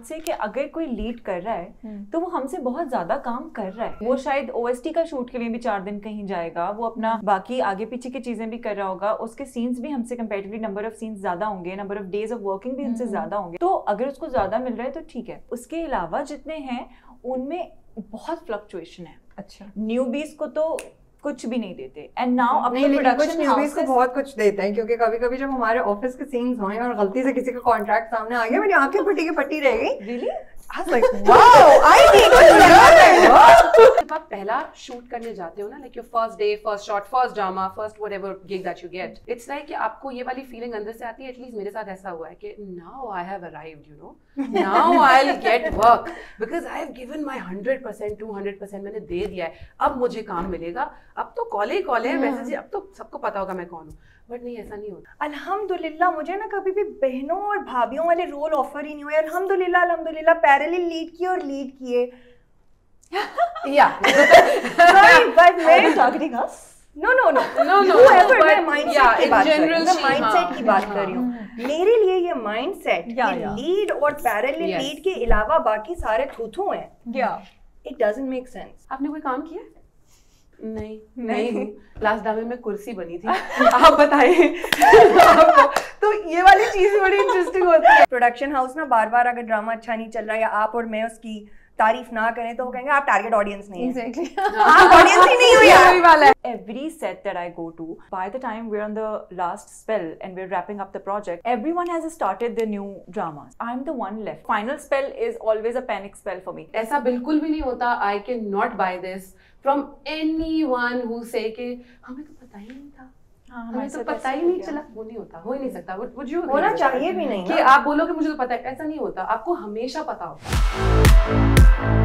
से कि अगर कोई लीड कर रहा है तो वो हमसे बहुत ज्यादा काम कर रहा है। वो शायद ओएसटी का शूट के लिए भी 4 दिन कहीं जाएगा, वो अपना बाकी आगे पीछे की चीजें भी कर रहा होगा, उसके सीन्स भी हमसे कंपैरेटिवली नंबर ऑफ सीन्स ज्यादा होंगे, number of days of working भी हमसे ज्यादा होंगे। तो अगर उसको ज्यादा मिल रहा है तो ठीक है। उसके अलावा जितने हैं उनमें बहुत फ्लक्चुएशन है। अच्छा, न्यूबीज को तो कुछ भी नहीं देते। एंड नाउ अपने प्रोडक्शन हाउस को बहुत कुछ देते हैं, क्योंकि कभी कभी जब हमारे ऑफिस के सीन्स हों और गलती से किसी का कॉन्ट्रैक्ट सामने आ गया, मेरी आंखें फटी की फटी रह गई। Really I was like, wow, I need to learn. जब आप पहला शूट करने जाते हो ना, like your first day, first shot, first drama, first whatever gig that you get, it's like कि आपको ये वाली feeling अंदर से आती है। At least मेरे साथ ऐसा हुआ है कि now I have arrived, you know, now I'll get work because I have given my 100%, 200% मैंने दे दिया है। अब मुझे काम मिलेगा। अब तो कॉल है वैसे जी, अब तो सबको पता होगा मैं कौन हूँ। बट नहीं, ऐसा नहीं होता। अल्हम्दुलिल्लाह मुझे ना कभी भी बहनों और भाभियों वाले रोल ऑफर ही नहीं हुए। अल्हम्दुलिल्लाह पैरेलल लीड किए और लीड किए। Yeah. Sorry, but मैं targeting us? No. Whoever, मैं mindset की बात कर रही हूँ, general mindset की बात कर रही हूँ। मेरे लिए ये mindset कि लीड और पैरेलल लीड के अलावा बाकी सारे थूथू हैं। It doesn't make sense. आपने कोई काम किया? नहीं। लास्ट ड्रामे में कुर्सी बनी थी। आप बताइए। तो ये वाली चीज बड़ी इंटरेस्टिंग होती है। प्रोडक्शन हाउस ना बार-बार अगर ड्रामा अच्छा नहीं चल रहा या आप और मैं उसकी तारीफ ना करें तो वो कहेंगे आप टारगेट ऑडियंस नहीं है। Exactly. आप ऑडियंस ही नहीं हो यार। वाला है। Every set that I go to, by the time we're on the last spell and we're wrapping up the project, everyone has started their new dramas. I'm the one left. Final spell is always a panic spell for me. ऐसा बिल्कुल भी नहीं होता। I can not buy this from anyone who say कि हमें तो पता ही नहीं था, हमें तो पता ही नहीं चला। वो नहीं होता, हो ही नहीं सकता। Would you होना चाहिए भी नहीं कि आप बोलो कि मुझे तो पता है, ऐसा नहीं होता। आपको हमेशा पता होता।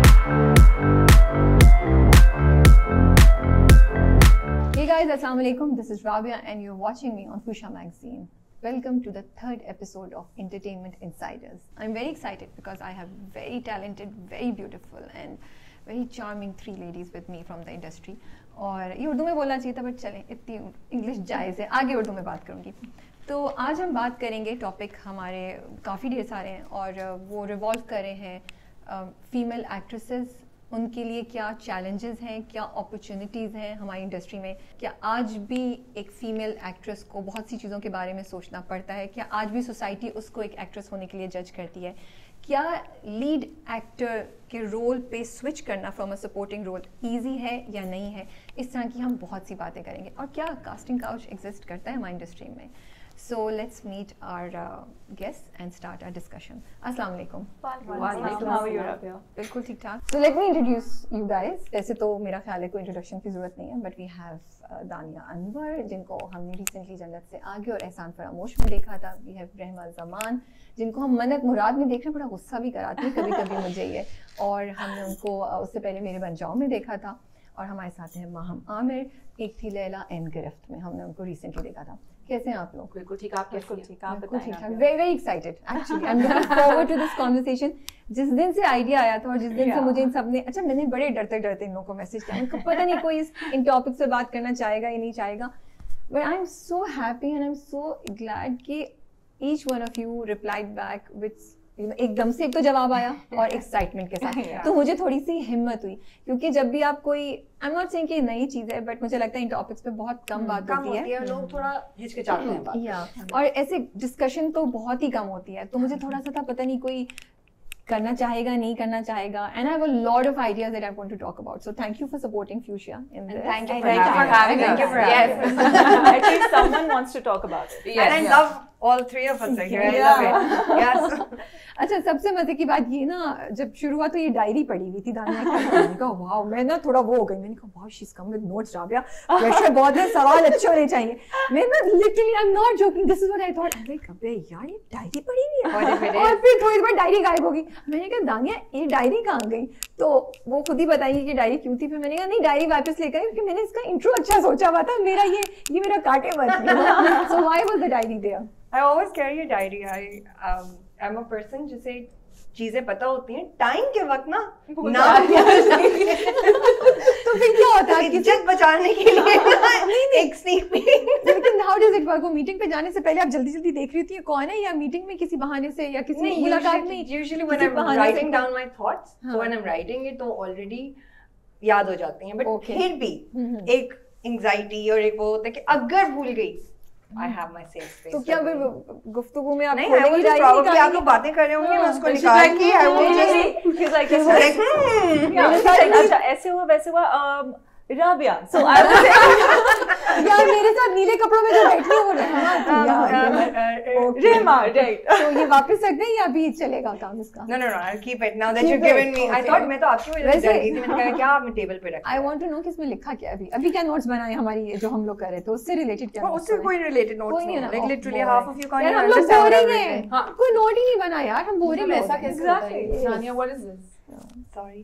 Hey guys, Assalamu alaikum. This is Rabia and you're watching me on Fusha Magazine. Welcome to the 3rd episode of Entertainment Insiders. I'm very excited because I have very talented, very beautiful and very charming 3 ladies with me from the industry. और ये उर्दू में बोलना चाहिए था, but चलें, इतनी English जायज़ है, आगे उर्दू में बात करूँगी। तो आज हम बात करेंगे, टॉपिक हमारे काफ़ी ढेर सारे हैं और वो रिवॉल्व कर रहे हैं फीमेल एक्ट्रेसेस, उनके लिए क्या चैलेंजेस हैं, क्या अपॉर्चुनिटीज़ हैं हमारी इंडस्ट्री में। क्या आज भी एक फ़ीमेल एक्ट्रेस को बहुत सी चीज़ों के बारे में सोचना पड़ता है? क्या आज भी सोसाइटी उसको एक एक्ट्रेस होने के लिए जज करती है? क्या लीड एक्टर के रोल पे स्विच करना from a supporting role easy है या नहीं है? इस तरह की हम बहुत सी बातें करेंगे। और क्या कास्टिंग काउच एग्जिस्ट करता है हमारी इंडस्ट्री में? So let's meet our guests and start our discussion. Assalamu alaikum. How are you, Rabia? बिल्कुल ठीक ठाक. So let me introduce you guys. वैसे तो मेरा ख्याल है कोई इंट्रोडक्शन की जरूरत नहीं है, but we have दानिया अनवर, जिनको हमने रिसेंटली जन्नत से आगे और एहसान फरामोश में देखा था. We have रहमा जमान, जिनको हम मन्नत मुराद में देख रहे हैं, बड़ा गुस्सा भी कराती है कभी-कभी मुझे ये. और हमने उनको उससे पहले मेरे बन जाओ में देखा था. और हमारे साथ हैं माहम आमिर, एक थी लैला एन गिरफ्त में, हमने उनको रिसेंटली देखा था. कैसे हैं आप लोग? बिल्कुल ठीक, आप कैसे हैं? आप बिल्कुल ठीक ठाक. Very very excited actually. I am looking forward to this conversation. जिस दिन से आइडिया आया था और जिस दिन से मुझे इन सब ने, अच्छा मैंने बड़े डरते डरते इन लोगों को मैसेज किया, उनको पता नहीं कोई इन टॉपिक से बात करना चाहेगा या नहीं चाहेगा. But I am so happy and I am so glad कि each one of you replied back with एकदम से एक तो जवाब आया और एक्साइटमेंट के साथ. तो मुझे थोड़ी सी हिम्मत हुई, क्योंकि जब भी आप कोई, आई एम नॉट सेइंग कि नई चीज है, बट मुझे लगता है इन टॉपिक्स पे बहुत कम बात होती है. लोग थोड़ा हिचकिचाते हैं बात. या और ऐसे डिस्कशन तो बहुत ही कम होती है. तो मुझे थोड़ा सा था, पता नहीं कोई करना चाहेगा नहीं करना चाहेगा. And I have a lot of ideas that I want to talk about. So thank you for supporting Fuchsia in this. Thank you for having us. Yes. At least someone wants to talk about it. And I love all 3 of us here. I love it. Yes. अच्छा, सबसे मजे की बात ये ना, जब शुरू हुआ तो ये डायरी पड़ी हुई थी दानिया की. मैंने कहा वाओ, मैं ना थोड़ा वो हो गई. मैंने कहा wow, she is coming with notes. Rabia pressure बहुत है, सवाल अच्छे होने चाहिए. मैं ना literally I am not joking, this is what I thought. I like अबे यार, ये डायरी पड़ी हुई है. और फिर थोड़ी देर बाद डायरी गायब हो गई. मैंने कहा दानिया, ये डायरी कहाँ गई? तो वो खुद ही बताएंगी कि डायरी क्यों थी. फिर मैंने कहा नहीं, डायरी वापस लेकर आई, क्योंकि मैंने इसका इंट्रो अच्छा सोचा हुआ था. मेरा ये मेरा काटे मत. So why was the diary there? I always carry a diary. I'm a person जिसे चीजें पता होती हैं, टाइम के वक्त ना तो फिर क्या होता है इज्जत बचाने के लिए एक स्नीक पीक। लेकिन हाउ डज इट वर्क? वो मीटिंग पे जाने से पहले आप जल्दी जल्दी देख रही होती है कौन है, या मीटिंग में किसी बहाने से या किसी मुलाकात में? Usually when I am writing down my thoughts, so when I am writing it तो ऑलरेडी याद हो जाती हैं, बट फिर भी एक एंजाइटी और एक वो होता है कि अगर भूल गई, I have my safe space. तो क्या फिर गुफ्तगू में आप नहीं, I will just probably आप लोग बातें कर रहे होंगे, मैं उसको निकाल के I will just अच्छा ऐसे हुआ वैसे हुआ राबिया, so I was यार मेरे साथ नीले कपड़ों में जो बैठी है वो रेमा, राइट? तो ये वापस रख दें या अभी चलेगा काम इसका? No, I'll keep it now that you've given me. I thought मैं तो आपकी वजह से डर गई थी, मैंने कहा क्या आपने टेबल पे रखा? I want to know कि इसमें लिखा क्या है अभी क्या नोट्स बनाए हमारी जो हम लोग कर रहे थे उससे रिलेटेड क्या? उससे कोई रिलेटेड नोट्स नहीं है, like literally half of you can't यार even हम लोग understand what बोरिंग I've है, written. कोई नोट ही नहीं बना यार, हम बोरिंग ऐसा कैसे होता है? Sania, what is this? Sorry.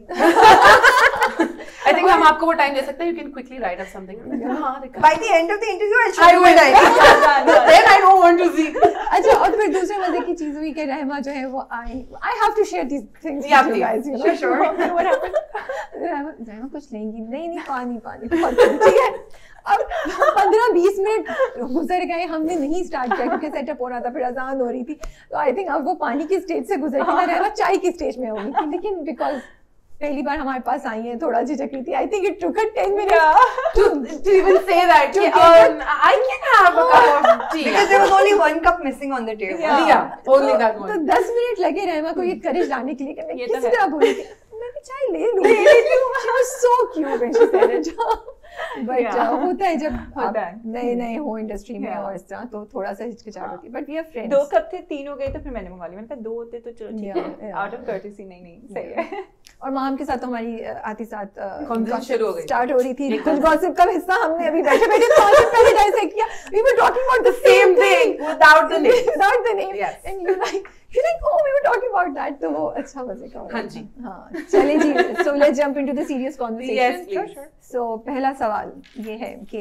I think हम आपको वो टाइम दे सकते हैं, you can quickly write up something. हाँ, By the end of the interview, I'll show you my diary. Then I don't want to see. अच्छा, और फिर दूसरे मजे की चीज हुई कि रहमा जो है वो I have to share these things with you guys, you know. Sure. What happened? रहमा कुछ लेंगी नहीं पानी ठीक है। अब 15-20 मिनट गुजर गए, हमने नहीं स्टार्ट किया क्योंकि सेटअप हो रहा था, फिर अजान हो रही थी, तो आई थिंक अब वो पानी की स्टेज से गुजर के रहमा चाय की स्टेज में होगी थी, लेकिन बिकॉज पहली बार हमारे पास आई है थोड़ा झिझक रही थी। I think it took 10 minutes to even say that. I can have a cup of tea. Because there was only one cup missing on the table. Yeah, only that one. तो 10 minute लगे रहमा को ये करेज लाने के लिए कि मैं ये तो किसी है। तरह बोली कि मैं भी चाय ले लूं। She was so cute when she said it. But होता है जब आप नए हो इंडस्ट्री में और इस तरह, तो थोड़ा सा हिचकिचाहट होती है, but we are friends. 2 cup थे, 3 हो गए, तो फिर मैंने मंगा लिया, मैंने कहा 2 होते तो चलो ठीक है, आउट ऑफ कर्टेसी नहीं सही है। और माम के साथ तो हमारी आती साथ शुरू हो गई, स्टार्ट हो रही थी। कुछ गॉसिप का हिस्सा हमने अभी बैठे पहले डाइसेक्ट किया। We were talking about the same thing without the name. Yes. And you're like, oh, we were talking about that. तो वो अच्छा मजे का। हाँ जी। हाँ, चलें जी। So let's jump into the serious conversation. Yes, please. So पहला सवाल ये है कि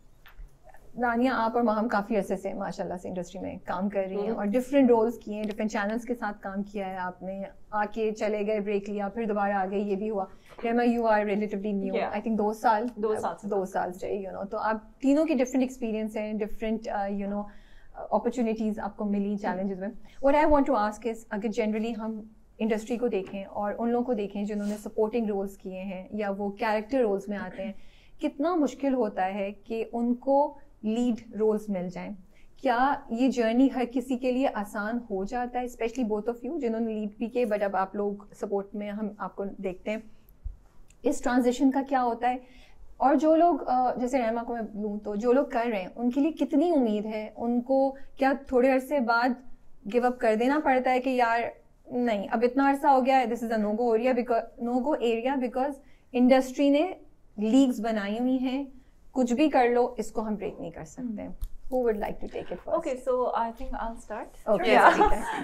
नानिया, आप और माहम काफ़ी अरसे से माशाल्लाह से इंडस्ट्री में काम कर रही हैं और डिफरेंट रोल्स किए हैं, डिफरेंट चैनल्स के साथ काम किया है आपने, आके चले गए, ब्रेक लिया, फिर दोबारा आ गए, ये भी हुआ। Rahma, you are relatively new, I think 2 साल से, यू नो, तो आप तीनों के डिफरेंट एक्सपीरियंस हैं, डिफरेंट यू नो अपॉर्चुनिटीज़ आपको मिली चैलेंजेस में। What I want to ask is, अगर जनरली हम इंडस्ट्री को देखें और उन लोगों को देखें जिन्होंने सपोर्टिंग रोल्स किए हैं या वो कैरेक्टर रोल्स में आते हैं, कितना मुश्किल होता है कि उनको लीड रोल्स मिल जाएं? क्या ये जर्नी हर किसी के लिए आसान हो जाता है, स्पेशली बोथ ऑफ यू जिन्होंने लीड भी किए बट अब आप लोग सपोर्ट में हम आपको देखते हैं, इस ट्रांजिशन का क्या होता है? और जो लोग जैसे रहमा को मैं लूँ तो जो लोग कर रहे हैं उनके लिए कितनी उम्मीद है? उनको क्या थोड़े अरसे बाद गिव अप कर देना पड़ता है कि यार नहीं अब इतना अरसा हो गया है, this is a no go area because industry ने लीग्स बनाई हुई हैं, कुछ भी कर लो इसको हम ब्रेक नहीं कर सकते? Who would like to take it first? Okay, so I think I'll start. Okay, yeah.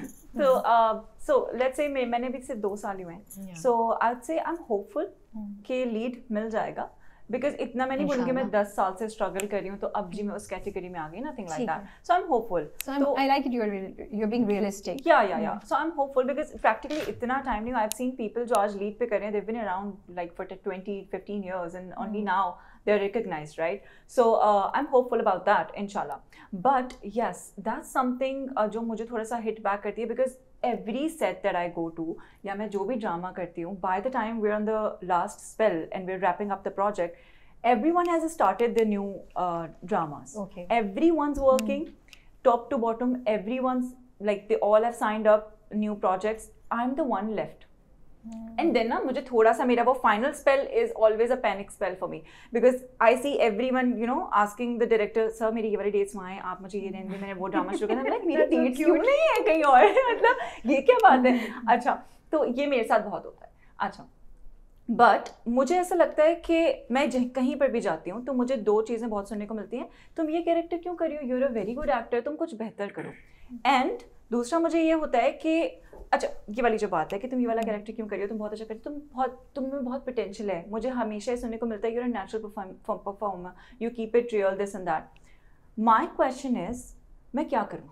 So let's say मैंने भी सिर्फ 2 साल हुए हैं, so I'd say I'm hopeful कि लीड मिल जाएगा, बिकॉज इतना मैं नहीं बोलूँगी मैं 10 साल से स्ट्रगल कर रही हूँ तो अब जी मैं उस कैटेगरी में आ गई, nothing like that, so I am hopeful. I like it, you're being realistic. Yeah. So I'm hopeful because practically इतना टाइम नहीं, I've seen people जो आज लीड पे कर रहे हैं, they've been around like for 20-15 years and only now they're recognized, right? So I'm hopeful about that, inshallah. But yes, that's something जो मुझे थोड़ा सा hit back करती है, because every set that I go to या मैं जो भी ड्रामा करती हूँ, by the time we're on the last spell and we're wrapping up the project, everyone has started their new dramas. Okay. Everyone's working top to bottom, everyone's like they all have signed up new projects. I'm the one left. And then ना मुझे थोड़ा सा मेरा वो final spell is always a panic spell for me, because I see everyone you know asking the director, sir मेरी ये वाली dates वहाँ हैं, आप मुझे ये देंगे, मैंने वो ड्रामा शुरू करना है, like मेरी dates क्यों नहीं है कहीं और मतलब ये क्या बात है? अच्छा, तो ये मेरे साथ बहुत होता है। अच्छा, बट मुझे ऐसा लगता है कि मैं कहीं पर भी जाती हूँ तो मुझे 2 चीज़ें बहुत सुनने को मिलती हैं, तुम ये कैरेक्टर क्यों कर रही हो, you are a very good actor, तुम कुछ बेहतर करो। एंड दूसरा मुझे ये होता है कि अच्छा ये वाली जो बात है कि तुम ये वाला कैरेक्टर क्यों कर रही हो, तुम बहुत अच्छा कर रही हो, तुम में बहुत पोटेंशियल है। मुझे हमेशा ये सुनने को मिलता है you are a natural performer, you keep it real, this and that. My question is मैं क्या करूँ?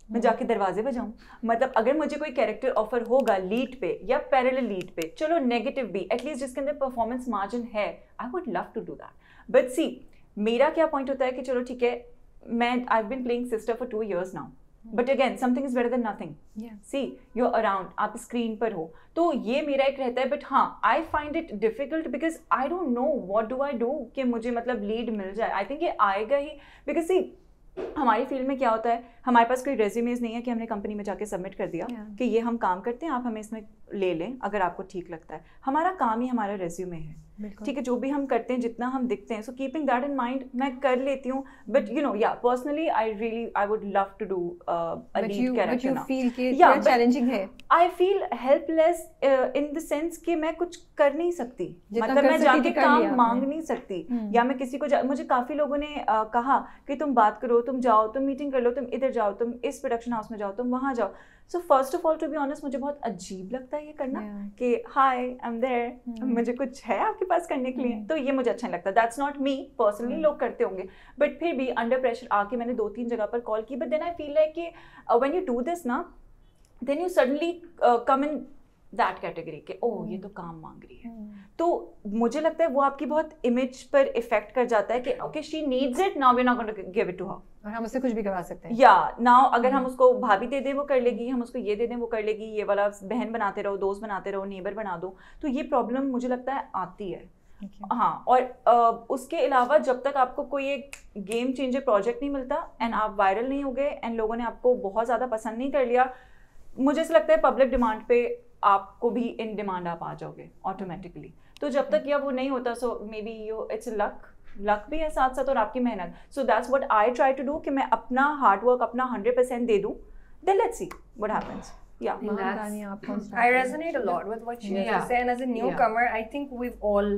मैं जाके दरवाजे बजाऊं? मतलब अगर मुझे कोई कैरेक्टर ऑफर होगा लीड पे या पैरेलल लीड पे, चलो नेगेटिव भी, एटलीस्ट जिसके अंदर परफॉर्मेंस मार्जिन है, I would love to do that. But see, मेरा क्या पॉइंट होता है कि चलो ठीक है, मैं I have been playing sister for 2 years now, but again something is better than nothing. See, you are around, आप स्क्रीन पर हो, तो ये मेरा एक रहता है। बट हाँ, I find it difficult because I don't know what do I do कि मुझे मतलब लीड मिल जाए। आई थिंक ये आएगा ही, बिकॉज सी हमारी फील्ड में क्या होता है, हमारे पास कोई रेज्यूमेज नहीं है कि हमने कंपनी में जाके सबमिट कर दिया कि ये हम काम करते हैं, आप हमें इसमें ले लें अगर आपको ठीक लगता है। हमारा काम ही हमारा रेज्यूमे है, ठीक है, जो भी हम करते हैं, जितना हम दिखते हैं। So keeping that in mind मैं कर लेती हूँ, बट यू नो या personally I would love to do a lead character now. Challenging है। I feel helpless in the sense कि मैं कुछ कर नहीं सकती, मतलब मैं जाके काम मांग नहीं सकती, या मैं किसी को मुझे काफी लोगों ने कहा कि तुम बात करो, तुम जाओ, तुम मीटिंग कर लो, तुम इधर जाओ, तुम इस प्रोडक्शन हाउस में जाओ, तुम वहां जाओ। So first of all to be honest, मुझे बहुत अजीब लगता है ये करना कि हाय आई एम देयर, मुझे कुछ है आपके पास करने के लिए, तो ये मुझे अच्छा नहीं लगता। दैट्स नॉट मी पर्सनली, लोग करते होंगे, बट फिर भी अंडर प्रेशर आके मैंने 2-3 जगह पर कॉल की, but then I feel like कि व्हेन यू डू दिस ना, then you suddenly come in that category के ये तो काम मांग रही है। तो मुझे लगता है वो आपकी बहुत इमेज पर इफेक्ट कर जाता है कि okay she needs it, now we are not going to give it to her, और हम उससे कुछ भी करवा सकते हैं। या नाउ अगर हम उसको भाभी दे दें वो कर लेगी, हम उसको ये दे दें वो कर लेगी, ये वाला बहन बनाते रहो, दोस्त बनाते रहो, नेबर बना दो, तो ये प्रॉब्लम मुझे लगता है आती है। हाँ, और उसके अलावा जब तक आपको कोई एक गेम चेंजर प्रोजेक्ट नहीं मिलता एंड आप वायरल नहीं हो गए एंड लोगों ने आपको बहुत ज़्यादा पसंद नहीं कर लिया, मुझे ऐसा लगता है पब्लिक डिमांड पे आपको भी इन डिमांड आप आ जाओगे ऑटोमेटिकली। तो जब तक या वो नहीं होता, so maybe you it's luck भी है साथ साथ और आपकी मेहनत। So that's what I try to do कि मैं अपना हार्ड वर्क अपना 100% दे दूं, then let's see what happens. Yeah, I resonate a lot with what she has to say, and as a newcomer, I think we've all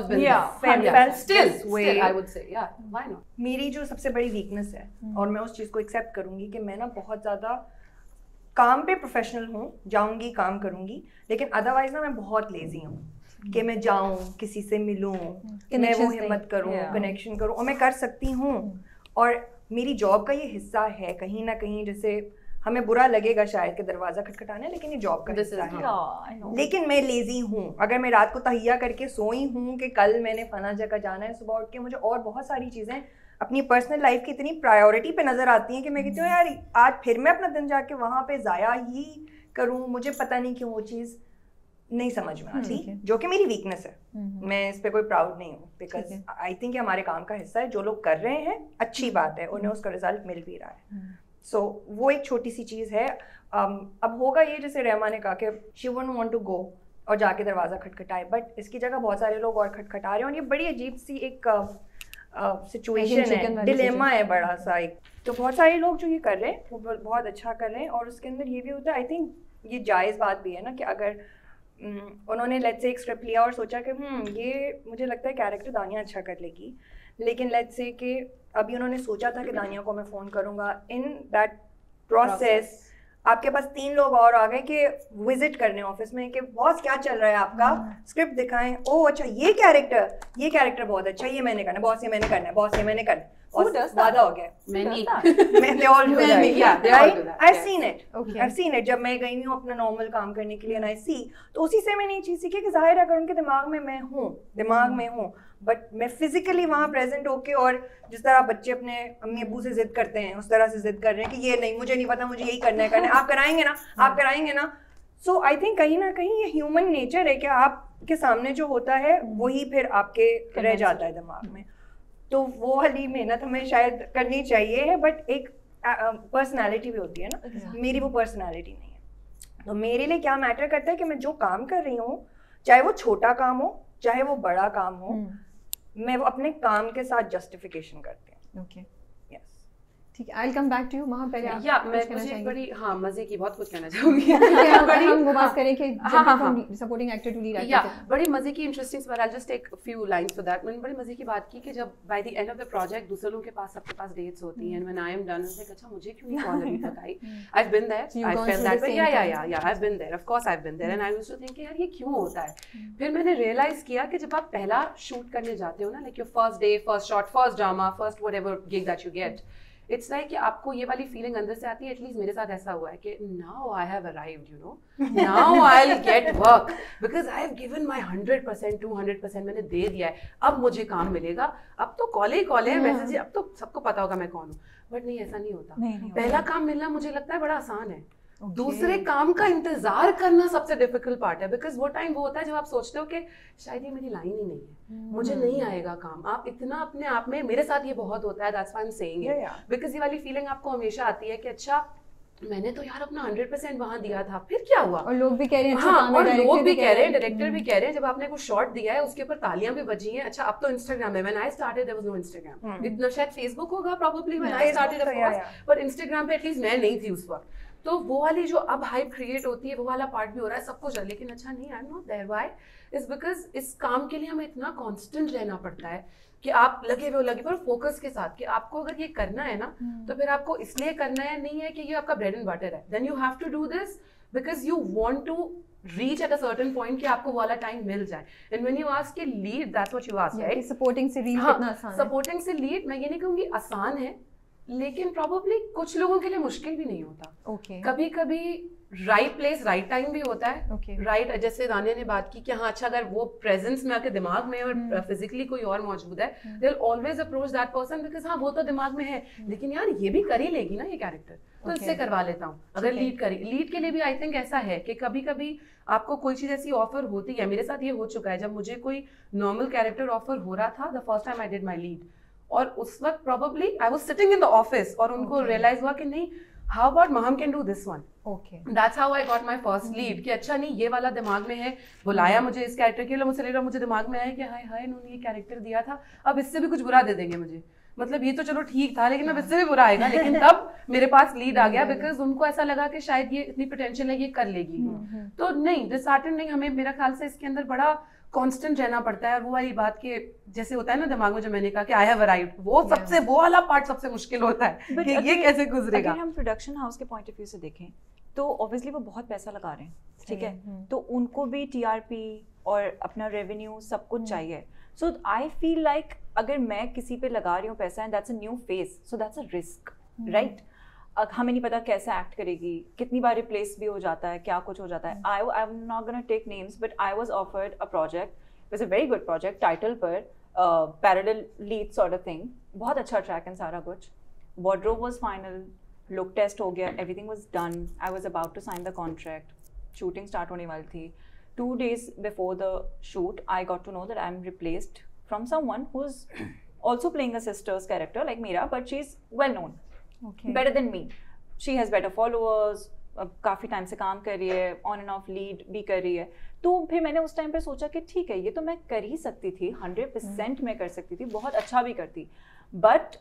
felt still, I would say, why not? मेरी जो सबसे बड़ी weakness है, और मैं उस चीज़ को accept करूंगी कि मैं ना बहुत ज़्यादा काम पे प्रोफेशनल हूँ, जाऊंगी काम करूंगी, लेकिन अदरवाइज ना मैं बहुत लेजी हूँ कि मैं जाऊँ किसी से मिलूँ, मैं वो हिम्मत करूँ, कनेक्शन करूँ, और मैं कर सकती हूँ, और मेरी जॉब का ये हिस्सा है कहीं ना कहीं। जैसे हमें बुरा लगेगा शायद कि दरवाजा खटखटाना, लेकिन ये जॉब का हिस्सा है। लेकिन मैं लेजी हूँ, अगर मैं रात को तहिया करके सोई हूँ कि कल मैंने फना जगह जाना है, सुबह उठ के मुझे और बहुत सारी चीज़ें अपनी पर्सनल लाइफ की इतनी प्रायोरिटी पे नजर आती हैं कि मैं कहती हूँ यार आज फिर मैं अपना दिन जाके वहाँ पे ज़ाया ही करूँ, मुझे पता नहीं क्यों वो चीज़ नहीं समझ में आती, जो कि मेरी वीकनेस है। मैं इस पे कोई प्राउड नहीं हूँ, बिकॉज आई थिंक हमारे काम का हिस्सा है। जो लोग कर रहे हैं अच्छी बात है, उन्हें उसका रिजल्ट मिल भी रहा है। सो वो एक छोटी सी चीज़ है। अब होगा ये, जैसे रहमा ने कहा कि she won't want to go और जाके दरवाज़ा खटखटाए, बट इसकी जगह बहुत सारे लोग और खटखटा रहे हैं, और ये बड़ी अजीब सी एक सिचुएशन है, डिलेमा है बड़ा सा एक। तो बहुत सारे लोग जो ये कर रहे हैं वो बहुत अच्छा कर रहे हैं, और उसके अंदर ये भी होता है, आई थिंक ये जायज़ बात भी है ना, कि अगर उन्होंने लेट्स से एक स्क्रिप्ट लिया और सोचा कि ये मुझे लगता है कैरेक्टर दानिया अच्छा कर लेगी, लेकिन लेट्स से कि अभी उन्होंने सोचा था कि दानिया को मैं फ़ोन करूँगा, इन दैट प्रोसेस आपके पास 3 लोग और आ गए कि विजिट करने ऑफिस में कि बॉस क्या चल रहा है आपका, स्क्रिप्ट दिखाएं, ओह अच्छा ये कैरेक्टर बहुत अच्छा, ये मैंने करना है, बॉस ये मैंने करना है, बॉस ये मैंने करना है, ज़्यादा हो गया। They all do that. I've seen it. जब मैं गई हूँ अपना नॉर्मल काम करने के लिए ना, तो उसी से मैंने ये चीज़ सीखी कि जाहिर है अगर उनके दिमाग में हूँ, बट मैं फिजिकली वहाँ प्रेजेंट होके, और जिस तरह बच्चे अपने अम्मी अब्बू से जिद करते हैं उस तरह से जिद कर रहे हैं कि ये नहीं, मुझे नहीं पता, मुझे यही करना है, आप कराएंगे ना। सो आई थिंक कहीं ना कहीं ये ह्यूमन नेचर है कि आपके सामने जो होता है वही फिर आपके रह जाता है दिमाग में। तो वो वाली मेहनत हमें शायद करनी चाहिए है, बट एक पर्सनालिटी भी होती है ना, मेरी वो पर्सनालिटी नहीं है। तो मेरे लिए क्या मैटर करता है कि मैं जो काम कर रही हूँ, चाहे वो छोटा काम हो चाहे वो बड़ा काम हो, मैं वो अपने काम के साथ जस्टिफिकेशन करती हूँ। ओके, ठीक है, I will come back to you. वहाँ पहले मुझे बड़ी मजे की बहुत कुछ कहना चाहूंगी। हम वो बात करें कि supporting actor to lead actor, बड़ी मजे की interesting, but I just take few lines for that. मैंने बड़ी मजे की बात की कि जब by the end of the project दूसरे लोगों के पास सबके पास डेट्स होती हैं, and when I am done I अच्छा मुझे क्यों नहीं कॉल अभी तक आई। I have been there, I felt that, या I have been there, of course I have been there, and I used to think यार ये क्यों होता है। फिर मैंने रियलाइज किया कि जब आप पहला शूट करने जाते हो ना, like your first day, first shot, first drama, first whatever gig that you get, it's like कि आपको ये वाली फीलिंग अंदर से आती है, एटलीस्ट मेरे साथ ऐसा हुआ है कि now I have arrived, you know, now I will get work because I have given my 100%, 200% मैंने दे दिया है, अब मुझे काम मिलेगा, अब तो कॉल है मैसेज, अब तो सबको पता होगा मैं कौन हूँ। बट नहीं, ऐसा नहीं होता। पहला काम मिलना मुझे लगता है बड़ा आसान है, दूसरे काम का इंतजार करना सबसे डिफिकल्ट पार्ट है, बिकॉज वो टाइम वो होता है जब आप सोचते हो कि शायद ये मेरी लाइन ही नहीं है, मुझे नहीं आएगा काम। आप इतना अपने आप में, मेरे साथ ये बहुत होता है, that's why I am saying it, because ये वाली फीलिंग आपको हमेशा आती है कि अच्छा मैंने तो यार अपना 100% वहां दिया था, फिर क्या हुआ, और लोग भी कह रहे हैं, हाँ, और लोग भी कह रहे हैं, डायरेक्टर भी कह रहे हैं, जब आपने कुछ शॉट दिया है उसके ऊपर तालियां भी बजी हैं। अच्छा अब तो इंस्टाग्राम है, when I started there was no Instagram, इतना शायद फेसबुक होगा probably when I started of course, पर इंस्टाग्राम पे एटलीस्ट मैं नहीं थी उस वक्त। तो वो वाली जो अब हाइप क्रिएट होती है, वो वाला पार्ट भी हो रहा है सब कुछ है, लेकिन अच्छा नहीं, I am not there. Why? Is because इस काम के लिए हमें इतना कांस्टेंट रहना पड़ता है कि आप लगे हुए फोकस के साथ कि आपको अगर ये करना है ना, तो फिर आपको इसलिए करना है, नहीं है कि ये आपका ब्रेड एंड बटर है, then you have to do this because you want to reach at a certain point कि आपको वाला टाइम मिल जाए। And when you ask कि lead, that's what you ask, right? Supporting से लीड कितना आसान है? सपोर्टिंग से लीड मैं ये नहीं कहूँगी आसान है, लेकिन probably कुछ लोगों के लिए मुश्किल भी नहीं होता। Okay. कभी कभी राइट प्लेस राइट टाइम भी होता है। Okay. राइट, जैसे दानिया ने बात की कि हाँ अच्छा अगर वो प्रेजेंस में आके दिमाग में और फिजिकली कोई और मौजूद है, they will always approach that person because हाँ वो तो दिमाग में है, लेकिन यार ये भी कर ही लेगी ना ये कैरेक्टर, तो इससे करवा लेता हूँ। अगर लीड करी, लीड के लिए भी आई थिंक ऐसा है कि कभी कभी आपको कोई चीज ऐसी ऑफर होती है, मेरे साथ ये हो चुका है, जब मुझे कोई नॉर्मल कैरेक्टर ऑफर हो रहा था the first time I did my lead, और उस वक्त probably I was sitting in the office और उनको रियलाइज हुआ कि नहीं, how about Maham can do this one. Okay. That's how I got my first lead कि अच्छा नहीं ये वाला दिमाग में है, बुलाया मुझे इस कैरेक्टर के लिए, मुझसे ले रहा, मुझे दिमाग में आया कि हाय हाय इन्होंने ये कैरेक्टर दिया था, अब इससे भी कुछ बुरा दे देंगे मुझे, मतलब ये तो चलो ठीक था लेकिन अब इससे भी बुरा आएगा, लेकिन तब मेरे पास लीड आ गया बिकॉज उनको ऐसा लगा कि शायद ये इतनी पोटेंशियल है, ये कर लेगी। तो नहीं, डिसहार्टेंड नहीं, हमें मेरा ख्याल से इसके अंदर बड़ा कांस्टेंट रहना पड़ता है। और वो वाली बात के जैसे होता है ना दिमाग में, जो मैंने कहा कि आई हैव अराइव्ड, वो सबसे वो वाला पार्ट सबसे मुश्किल होता है कि ये कैसे गुजरेगा। अगर हम प्रोडक्शन हाउस के पॉइंट ऑफ व्यू से देखें तो ऑब्वियसली वो बहुत पैसा लगा रहे हैं, ठीक है, तो उनको भी टीआरपी और अपना रेवेन्यू सब कुछ चाहिए। सो आई फील लाइक अगर मैं किसी पे लगा रही हूँ पैसा and that's a new face, so that's a risk, right? हमें नहीं पता कैसे एक्ट करेगी, कितनी बार रिप्लेस भी हो जाता है, क्या कुछ हो जाता है। I am not gonna take names, but I was offered a project, it was a very good project, title पर parallel lead sort of thing, बहुत अच्छा ट्रैक एंड सारा कुछ, wardrobe was final, look test हो गया, everything was done, I was about to sign the contract, shooting start होने वाली थी। 2 days before the shoot, I got to know that I'm replaced from someone who's also playing a sister's character like Meera, but she's well known, better than me. She has better followers, काफ़ी time से काम कर रही है, on end of lead भी कर रही है। तो फिर मैंने उस टाइम पे सोचा कि ठीक है, ये तो मैं कर ही सकती थी, 100% मैं कर सकती थी, बहुत अच्छा भी करती, बट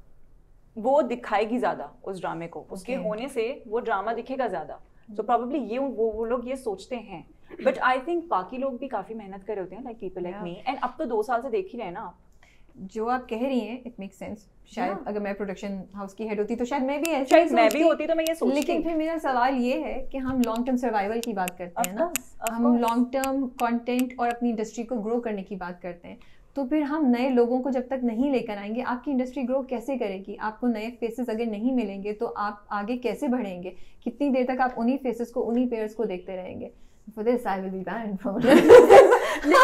वो दिखाएगी ज़्यादा उस ड्रामे को, उसके होने से वो ड्रामा दिखेगा ज़्यादा। सो प्रॉब्ली ये वो लोग ये सोचते हैं, बट आई थिंक बाकी लोग भी काफ़ी मेहनत कर रहे होते हैं, like people like me, and अब तो 2 साल से देख ही रहे हैं ना आप। जो आप कह रही हैं इट मेक्स सेंस। शायद अगर मैं प्रोडक्शन हाउस की हेड होती तो शायद मैं भी ऐसे शायद मैं भी होती तो मैं ये सोचती। लेकिन फिर मेरा सवाल ये है कि हम लॉन्ग टर्म सर्वाइवल की बात करते हैं ना, हम लॉन्ग टर्म कंटेंट और अपनी इंडस्ट्री को ग्रो करने की बात करते हैं, तो फिर हम नए लोगों को जब तक नहीं लेकर आएंगे, आपकी इंडस्ट्री ग्रो कैसे करेगी? आपको नए फेसेस अगर नहीं मिलेंगे तो आप आगे कैसे बढ़ेंगे? कितनी देर तक आप उन्हीं फेसेस को, उन्हीं पेयर्स को देखते रहेंगे? For this, I will be banned from it. No.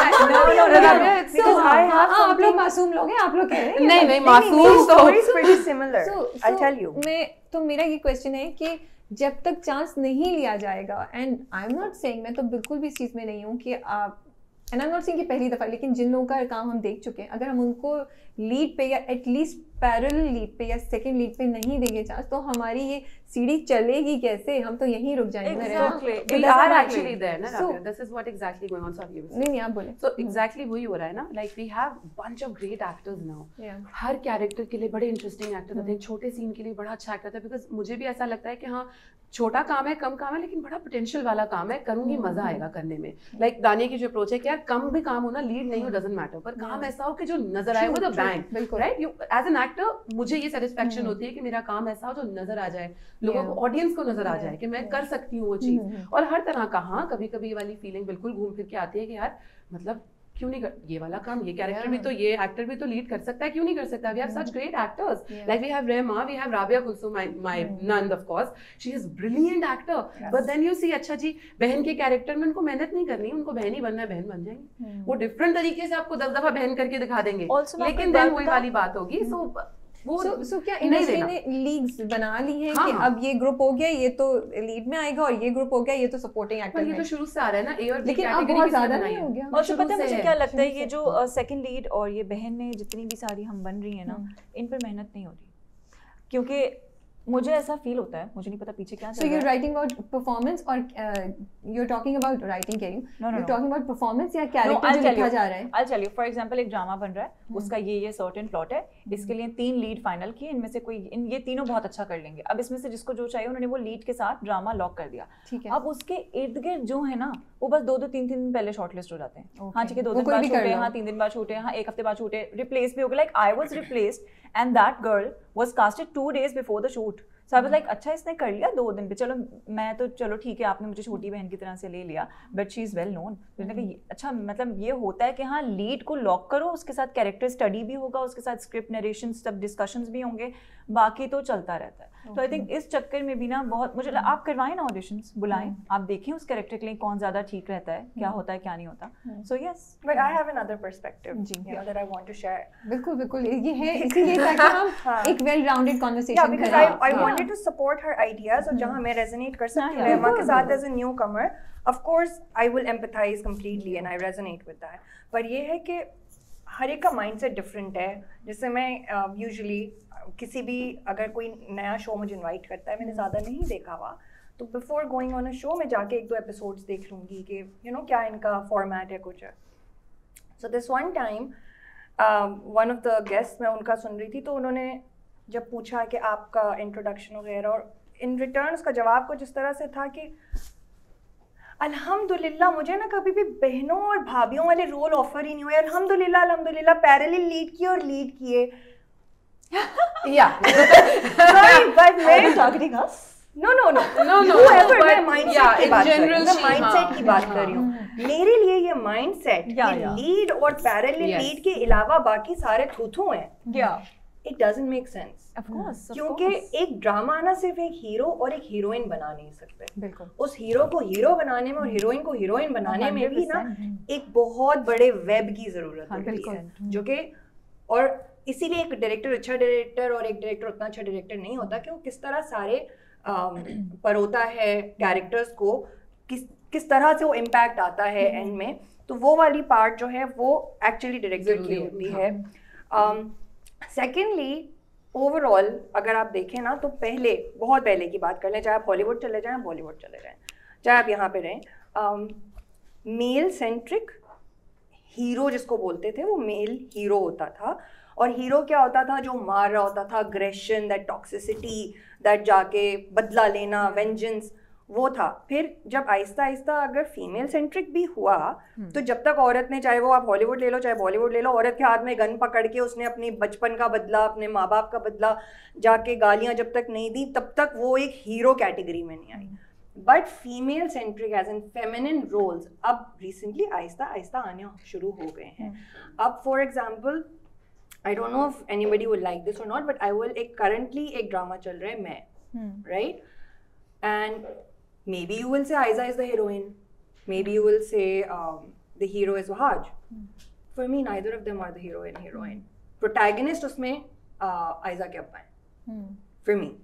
Because I have आप लोग मासूम लोग हैं, आप लोग कह रहे हैं नहीं मासूम story is pretty similar. I'll tell you. तो मेरा ये क्वेश्चन है कि जब तक चांस नहीं लिया जाएगा, and I am not saying, मैं तो बिल्कुल भी इस चीज़ में नहीं हूँ कि आप, and I am not saying कि पहली दफ़ा, लेकिन जिन लोगों का काम हम देख चुके हैं, अगर हम उनको लीड पे या एटलीस्ट पैरेलल लीड पे या सेकंड लीड पे नहीं देंगे चांस, तो हमारी ये सीढ़ी चलेगी कैसे? हम तो यहीं रुक जाएंगे। Exactly. We are actually there, na? So, this is what exactly going on. Sorry, नहीं आप बोले। So exactly वही हो रहा है ना, like we have bunch of great actors now. हर कैरेक्टर के लिए बड़े इंटरेस्टिंग एक्टर होते हैं, छोटे सीन के लिए बड़ा अच्छा एक्टर होता है, बिकॉज मुझे भी ऐसा लगता है कि हाँ छोटा काम है, कम काम है, लेकिन बड़ा पोटेंशियल वाला काम है, करूंगी मजा आएगा करने में। लाइक दानिया की जो अप्रोच है कि यार कम भी काम हो ना, लीड नहीं हो, डजंट मैटर, पर काम ऐसा हो कि जो नजर आए वो the bank, right? You as an actor मुझे ये सेटिस्फेक्शन होती है कि मेरा काम ऐसा हो जो नजर आ जाए, लोगों को, ऑडियंस को नजर आ जाए कि मैं कर सकती हूँ वो चीज। और हर तरह का, हाँ कभी कभी ये वाली फीलिंग बिल्कुल घूम फिर के आती है कि यार मतलब क्यों नहीं कर ये वाला काम, ये कैरेक्टर भी तो, ये एक्टर भी तो लीड कर सकता है, क्यों नहीं कर सकता? We have such great actors, like we have Rema, we have Rabia Kulsoom, my नंद of course, she is brilliant actor, but then you see अच्छा जी बहन के कैरेक्टर में उनको मेहनत नहीं करनी, उनको बहन ही बनना है, बहन बन जाएंगे, वो डिफरेंट तरीके से आपको 10 दफा बहन करके दिखा देंगे, लेकिन देन वही वाली बात होगी। सो क्या इंडस्ट्री ने लीग्स बना ली है कि अब ये ग्रुप हो गया, ये तो लीड में आएगा, और ये ग्रुप हो गया, ये तो सपोर्टिंग एक्टर ये तो शुरू से आ रहा है ना, ए और बी लेकिन अब बहुत ज्यादा नहीं हो गया। और पता है मुझे क्या लगता है, ये जो सेकंड लीड और ये बहन ने जितनी भी सारी हम बन रही है ना, इन पर मेहनत नहीं हो रही, क्योंकि मुझे ऐसा फील होता है, मुझे नहीं पता पीछे क्या चल रहा है। So you're writing about performance or you're talking about writing, कह रही हूँ। No. You're talking about performance या character जो लिखा जा रहा है? I'll tell you. For example, एक ड्रामा बन रहा है, उसका ये सर्टेन प्लॉट है, इसके लिए 3 लीड फाइनल किए, इनमें से कोई ये तीनों बहुत अच्छा कर लेंगे। अब इसमें से जिसको जो चाहिए उन्होंने वो लीड के साथ ड्रामा लॉक कर दिया। ठीक है। अब उसके इर्द गिर्द जो है ना, वो बस 2-3 दिन पहले शॉर्टलिस्ट हो जाते हैं। हाँ ठीक है, 2 दिन बाद छूटे, हाँ 3 दिन बाद छूटे, हाँ 1 हफ्ते बाद छूटे, रिप्लेस भी हो गए। Like I was replaced and that girl was casted 2 days before the shoot. So I was like, अच्छा इसने कर लिया 2 दिन पे, चलो मैं तो चलो ठीक है, आपने मुझे छोटी बहन की तरह से ले लिया, but she is well known. मैंने कहा अच्छा मतलब ये होता है कि हाँ लीड को लॉक करो, उसके साथ कैरेक्टर स्टडी भी होगा, उसके साथ स्क्रिप्ट नरेशन सब डिस्कशंस भी होंगे, बाकी तो चलता रहता है। तो आई थिंक इस चक्कर में भी ना बहुत मुझे आप करवाएं ना ऑडिशंस, बुलाएं, आप देखें उस कैरेक्टर के लिए कौन ज़्यादा ठीक रहता है, क्या होता है क्या नहीं होता। So yes, but I have another perspective that I want to share. बिल्कुल बिल्कुल, ये है इसीलिए ताकि हम एक वेल राउंडेड कन्वर्सेशन करें। I wanted to support her ideas, और जहां मैं रेजोनेट कर सकती हूं रेमा के साथ as a newcomer, of course I will empathize completely and I resonate with that. पर ये है कि हर एक का माइंडसेट डिफरेंट है। जैसे मैं यूजुअली किसी भी अगर कोई नया शो मुझे इनवाइट करता है, मैंने ज़्यादा नहीं देखा हुआ, तो before going on a show मैं जाके 1-2 एपिसोड्स देख लूँगी कि यू नो क्या इनका फॉर्मेट है कुछ है। So this one time one of the guest, मैं उनका सुन रही थी, तो उन्होंने जब पूछा कि आपका इंट्रोडक्शन वगैरह, और इन रिटर्न उसका जवाब कुछ इस तरह से था कि अल्हम्दुलिल्लाह मुझे ना कभी भी बहनों और भाभीयों वाले रोल ऑफर ही नहीं हुए, अल्हम्दुलिल्लाह पैरेलल लीड किए और लीड किए। Yeah. Sorry, but मैं targeting us? No. Whoever, मैं mindset की बात कर रही हूँ, मैं mindset की बात कर रही हूँ। मेरे लिए ये mindset कि लीड और पैरेलल लीड के अलावा बाकी सारे थूथू हैं। It doesn't make sense. Of course. क्योंकि एक ड्रामा ना सिर्फ एक हीरो और एक हीरोइन बना नहीं सकते। बिल्कुल। उस हीरो को हीरो बनाने में और हीरोइन को हीरोइन बनाने में भी ना एक बहुत बड़े वेब की जरूरत होती है, जो कि और इसीलिए एक डायरेक्टर अच्छा डायरेक्टर और एक डायरेक्टर उतना अच्छा डायरेक्टर नहीं होता कि वो किस तरह सारे परोता है कैरेक्टर्स को, किस तरह से वो इम्पैक्ट आता है एंड में। तो वो वाली पार्ट जो है वो एक्चुअली डायरेक्टर की होती है। सेकेंडली ओवरऑल अगर आप देखें ना, तो पहले बहुत पहले की बात कर लें, चाहे आप हॉलीवुड चले जाएं, बॉलीवुड चले जाएं, चाहे आप यहाँ पे रहें, मेल सेंट्रिक हीरो जिसको बोलते थे वो मेल हीरो होता था। और हीरो क्या होता था? जो मार रहा होता था, अग्रेशन, दैट टॉक्सिसिटी, दैट जाके बदला लेना, वेंजेंस, वो था। फिर जब आहिस्ता आहिस्ता अगर फीमेल सेंट्रिक भी हुआ, तो जब तक औरत ने, चाहे वो आप हॉलीवुड ले लो चाहे बॉलीवुड ले लो, औरत के हाथ में गन पकड़ के उसने अपने बचपन का बदला, अपने माँ बाप का बदला, जाके गालियाँ जब तक नहीं दी, तब तक वो एक हीरो कैटेगरी में नहीं आई। But female centric as in feminine roles अब रिसेंटली आहिस्ता आहिस्ता आने शुरू हो गए हैं। अब for example, I don't know if anybody will like this or not, but I will. Currently एक ड्रामा चल रहा है मैं, right? And maybe you will say Aiza is the heroine. Maybe you will say the hero is Wahaj. For me, neither of them are the hero and heroine. Protagonist उसमें Aiza के अब्बा हैं. For me,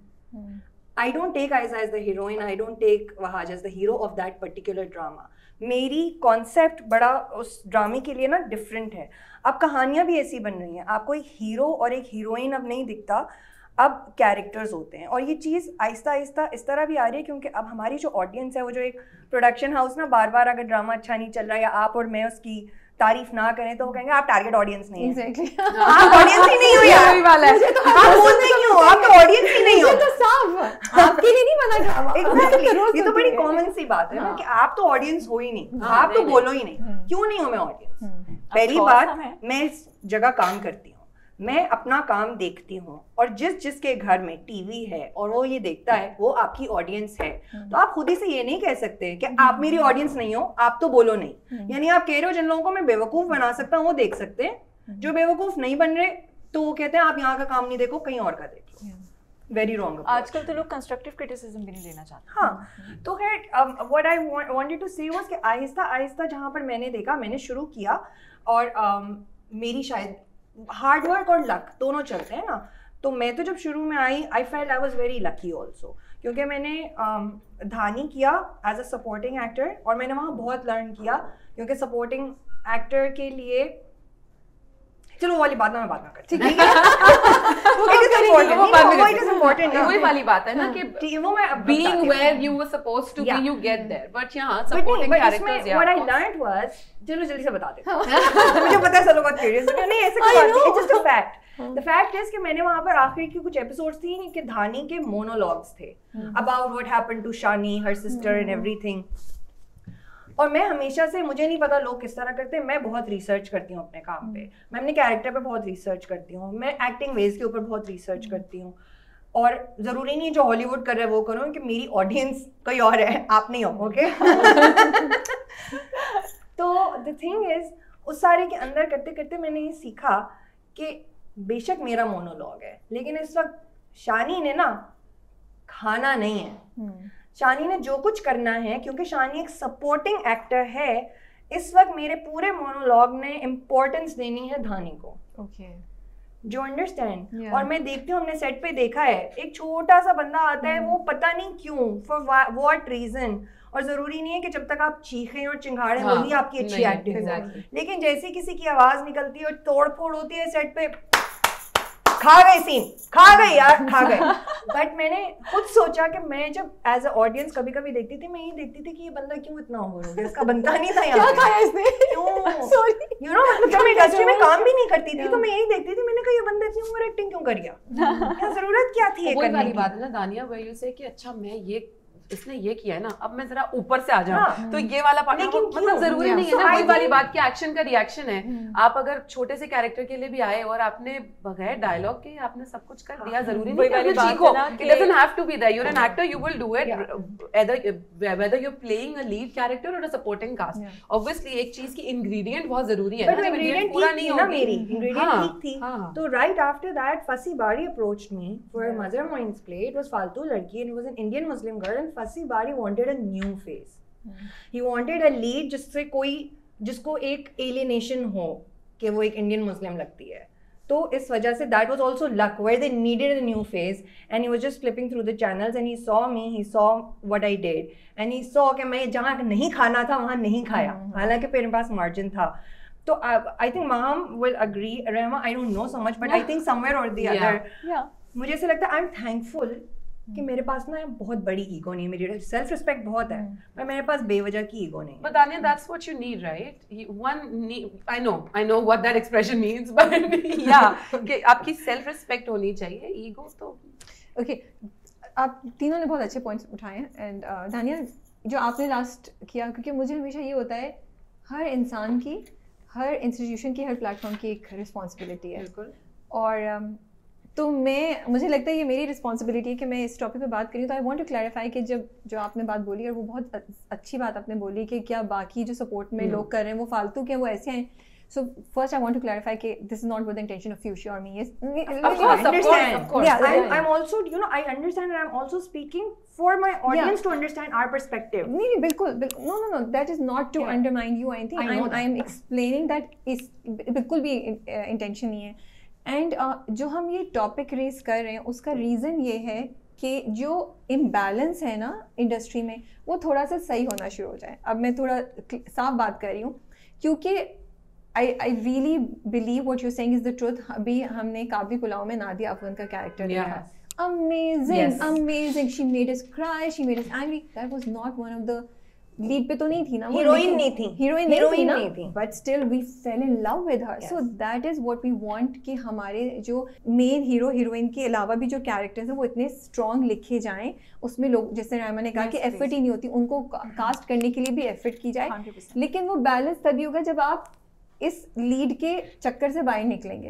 I don't take Aiza as the heroine. I don't take Wahaj as the hero of that particular drama. मेरी concept बड़ा उस ड्रामे के लिए ना डिफरेंट है। अब कहानियाँ भी ऐसी बन रही हैं, आपको एक हीरो और एक हीरोइन अब नहीं दिखता, अब कैरेक्टर्स होते हैं। और ये चीज़ आहिस्ता आहिस्ता इस तरह भी आ रही है क्योंकि अब हमारी जो ऑडियंस है, वो जो एक प्रोडक्शन हाउस ना बार बार अगर ड्रामा अच्छा नहीं चल रहा है या आप और मैं उसकी तारीफ ना करें तो वो कहेंगे आप टारगेट ऑडियंस नहीं है। आप ऑडियंस ही नहीं हो यार, आप बोलते क्यों हो? आप तो ऑडियंस ही नहीं हो। तो साफ आपके लिए नहीं बना। एग्जैक्टली, ये तो बड़ी कॉमन सी बात है ना कि आप तो ऑडियंस हो ही नहीं, आप तो बोलो ही नहीं। क्यों नहीं हो मैं ऑडियंस? पहली बात, मैं इस जगह काम करती हूँ, मैं अपना काम देखती हूँ और जिसके घर में टीवी है और वो ये देखता है वो आपकी ऑडियंस है, तो आप खुद ही से ये नहीं कह सकते कि आप मेरी ऑडियंस नहीं हो, आप तो बोलो नहीं। यानी आप कह रहे हो जिन लोगों को मैं बेवकूफ बना सकता हूँ वो देख सकते हैं, जो बेवकूफ नहीं बन रहे तो वो कहते हैं आप यहाँ का काम नहीं देखो, कहीं और का देख लो। Very wrong. आजकल तो लोग कंस्ट्रक्टिव क्रिटिसिज्म भी नहीं देना चाहते। हाँ, तो खैर what I wanted to say was कि आहिस्ता आहिस्ता जहाँ पर मैंने देखा, मैंने शुरू किया और मेरी शायद हार्ड वर्क और लक दोनों चलते हैं ना, तो मैं तो जब शुरू में I felt I was very lucky also, क्योंकि मैंने धानी किया एज अ सपोर्टिंग एक्टर और मैंने वहाँ बहुत लर्न किया, क्योंकि सपोर्टिंग एक्टर के लिए चलो वो वाली बात ना मैं बात ना करती, ठीक है? वही वाली बात है ना कि वो मैं being where you were supposed to be, you get there, but यहाँ supporting characters यार। What I learned was, चलो जल्दी से बता देते हैं, मुझे पता है सब लोग बहुत curious हैं, नहीं ऐसे कोई बात नहीं, it's just a fact. The fact is कि मैंने वहाँ पर आखिरी की कुछ एपिसोड्स थी कि धानी के मोनोलॉग्स थे about what happened to Shani, her sister and everything. और मैं हमेशा से, मुझे नहीं पता लोग किस तरह करते हैं, मैं बहुत रिसर्च करती हूँ अपने काम पे, मैं अपने कैरेक्टर पे बहुत रिसर्च करती हूँ, मैं एक्टिंग वेज के ऊपर बहुत रिसर्च करती हूँ, और ज़रूरी नहीं जो हॉलीवुड कर रहा है वो करो, कि मेरी ऑडियंस कोई और है, आप नहीं हो, ओके? तो द थिंग इज उस सारे के अंदर करते करते मैंने ये सीखा कि बेशक मेरा मोनोलॉग है, लेकिन इस वक्त शानी ने ना खाना नहीं है, शानी ने जो कुछ करना है, क्योंकि शानी एक सपोर्टिंग एक्टर है, इस वक्त मेरे पूरे मोनोलॉग ने इम्पोर्टेंस देनी है धानी को। Okay. जो अंडरस्टैंड और मैं देखती हूँ, हमने सेट पे देखा है, एक छोटा सा बंदा आता है, वो पता नहीं क्यों, फॉर व्हाट रीजन, और जरूरी नहीं है कि जब तक आप चीखें और चिंगाड़ें वही आपकी अच्छी एक्टिंग है, लेकिन जैसे किसी की आवाज निकलती है और तोड़ फोड़ होती है सेट पे, खा गई सीन, खा गई यार, खा गई। बट मैंने खुद सोचा कि मैं जब एज अ ऑडियंस कभी कभी देखती थी, मैं ये देखती थी कि ये बंदा क्यों इतना ओवर हो गया, इसका बनता नहीं था यहाँ पे, यू नो, मतलब जब मैं इंडस्ट्री में काम भी नहीं करती थी तो मैं यही देखती थी, मैंने कहा ये बंदा इतनी ओवर एक्टिंग क्यों कर गया, जरूरत क्या थी ये करने की। वाली बात है ना दानिया, where you say कि अच्छा मैं ये इसने ये किया है ना, अब मैं जरा ऊपर से आ जाऊं, तो ये वाला पार्ट मतलब जरूरी नहीं है ना, वही वाली बात कि एक्शन का रिएक्शन है। आप अगर छोटे से कैरेक्टर के लिए भी आए और आपने बगैर डायलॉग के आपने सब कुछ कर दिया, जरूरी नहीं है कि सीखो, it doesn't have to be that, you are an actor, you will do it whether you are playing a lead character और अ सपोर्टिंग कास्ट। ऑब्वियसली एक चीज की इंग्रेडिएंट बहुत जरूरी है, इंग्रेडिएंट पूरा नहीं होगा, मेरी इंग्रेडिएंट ठीक थी, तो right after that Fasi Bari approached me for mother मोइंस प्ले, इट वाज फालतू लड़की and it was an Indian Muslim girl, and Fasi Bari wanted a new face. He wanted a lead जिससे कोई, जिसको एक alienation हो कि वो एक इंडियन मुस्लिम लगती है, तो इस वजह से that was also luck where they needed a new face, and he was just flipping through the channels and he saw me, he saw what I did and he saw कि मैं जहाँ नहीं खाना था वहाँ नहीं खाया, हालांकि मेरे पास मार्जिन था। तो I think Maham will agree, Rehma, I don't know so much but I think somewhere or the other मुझे ऐसा लगता है I'm thankful कि मेरे पास ना बहुत बड़ी ईगो नहीं है, मेरी सेल्फ रिस्पेक्ट बहुत है, पर मेरे पास बेवजह की ईगो नहीं है। But Dania, that's what you need, right? I know what that expression means, but yeah, कि आपकी सेल्फ रिस्पेक्ट होनी चाहिए, ईगो तो okay. आप तीनों ने बहुत अच्छे पॉइंट्स उठाए हैं, एंड दानिया जो आपने लास्ट किया, क्योंकि मुझे हमेशा ये होता है हर इंसान की, हर इंस्टीट्यूशन की, हर प्लेटफॉर्म की एक रिस्पॉन्सिबिलिटी है, और तो मुझे लगता है ये मेरी रिस्पॉन्सिबिलिटी है कि मैं इस टॉपिक पे बात करी, तो आई वांट टू क्लैरिफाई कि जो आपने बात बोली और वो बहुत अच्छी बात आपने बोली कि क्या बाकी जो सपोर्ट में लोग कर रहे हैं वो फालतू के, वो ऐसे हैं। So first I want to clarify कि this is not with the intention of Fuchsia or me. Yes, of course. Yeah, I'm also, you know, I understand, and I'm also speaking for my audience to understand our perspective. नहीं बिल्कुल, no, that is not to undermine you or anything. I'm explaining that इस बिल्कुल भी intention नहीं है। And जो हम ये टॉपिक रेस कर रहे हैं उसका रीज़न ये है कि जो इम्बैलेंस है ना इंडस्ट्री में, वो थोड़ा सा सही होना शुरू हो जाए। अब मैं थोड़ा साफ बात कर रही हूँ, क्योंकि I really believe what you saying is the truth. अभी हमने काबली पुलाव में नादिया अफगन का कैरेक्टर देखा, amazing, she made us cry, she made us angry. That was not one of the lead पे तो नहीं थी ना, हीरोइन नहीं थी, but still we fell in love with her. So that is what we want कि हमारे जो मेन हीरो हीरोइन के अलावा भी जो कैरेक्टर्स हैं वो इतने स्ट्रॉन्ग लिखे जाएं, उसमें लोग, जैसे रायमा ने कहा कि एफर्ट ही नहीं होती, उनको कास्ट करने के लिए भी एफर्ट की जाए, लेकिन वो बैलेंस तभी होगा जब आप इस लीड के चक्कर से बाहर निकलेंगे।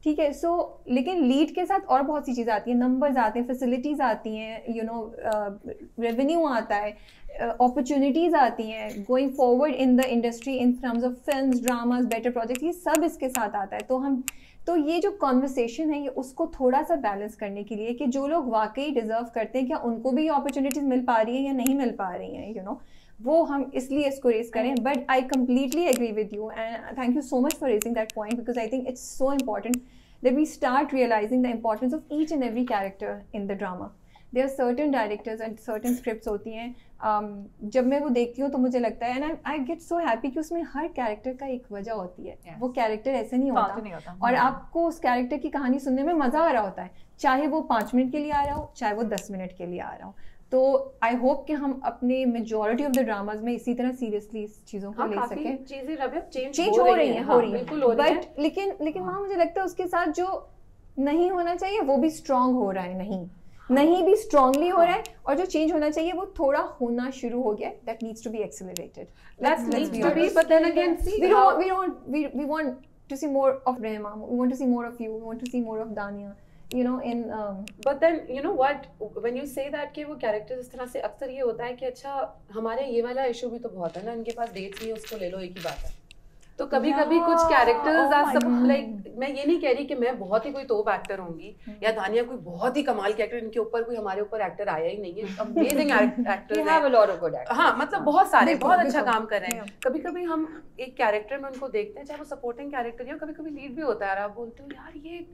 ठीक है। सो लेकिन लीड के साथ और बहुत सी चीज़ें आती हैं, नंबर्स आते हैं, फैसिलिटीज़ आती हैं, यू नो रेवेन्यू आता है, अपॉर्चुनिटीज़ आती हैं, going forward in the industry in terms of films, dramas, better project, ये सब इसके साथ आता है। तो ये जो कॉन्वर्सेशन है ये उसको थोड़ा सा बैलेंस करने के लिए कि जो लोग वाकई डिजर्व करते हैं क्या उनको भी अपॉर्चुनिटीज़ मिल पा रही है या नहीं मिल पा रही हैं, यू नो, वो हम इसलिए इसको रेज करें। But I completely agree with you and thank you so much for raising that point because I think it's so important that we start realizing the importance of each and every character in the drama. There are certain directors and certain scripts होती हैं, जब मैं वो देखती हूँ तो मुझे लगता है and I get so happy कि उसमें हर कैरेक्टर का एक वजह होती है, वो कैरेक्टर ऐसे नहीं होता और आपको उस कैरेक्टर की कहानी सुनने में मज़ा आ रहा होता है, चाहे वो 5 मिनट के लिए आ रहा हो, चाहे वो 10 मिनट के लिए आ रहा हो। तो आई होप कि हम अपने मेजॉरिटी ऑफ द ड्रामाज में इसी तरह सीरियसली इस चीज़ों को ले सकें। चीज़ें चेंज हो रही हैं बट लेकिन वहाँ मुझे लगता है उसके साथ जो नहीं होना चाहिए वो भी स्ट्रांग हो रहा है, नहीं भी स्ट्रांगली हो रहा है, और जो चेंज होना चाहिए वो थोड़ा होना शुरू हो गया। That needs to be accelerated, let's be honest. But then again, see, we want to see more of Rehma, we want to see more of you, we want to see more of Dania, you know, in but then you know what, when you say that कि वो characters इस तरह से अक्सर ये होता है कि अच्छा हमारे ये वाला इशू भी तो बहुत है ना, इनके पास डेट्स नहीं है, उसको ले लो, एक ही बात है। तो कभी कभी कुछ कैरेक्टर्स लाइक मैं ये नहीं कह रही कि मैं बहुत ही कोई टॉप एक्टर होंगी या दानिया कोई बहुत ही कमाल के एक्टर, इनके ऊपर कोई हमारे ऊपर एक्टर आया ही नहीं है, अमेजिंग एक्टर्स हैं, हाँ मतलब बहुत सारे बहुत अच्छा काम कर रहे हैं। कभी कभी हम एक कैरेक्टर में उनको देखते हैं, चाहे वो सपोर्टिंग कैरेक्टर हो, कभी कभी लीड भी होता है, आप बोलते हो यार ये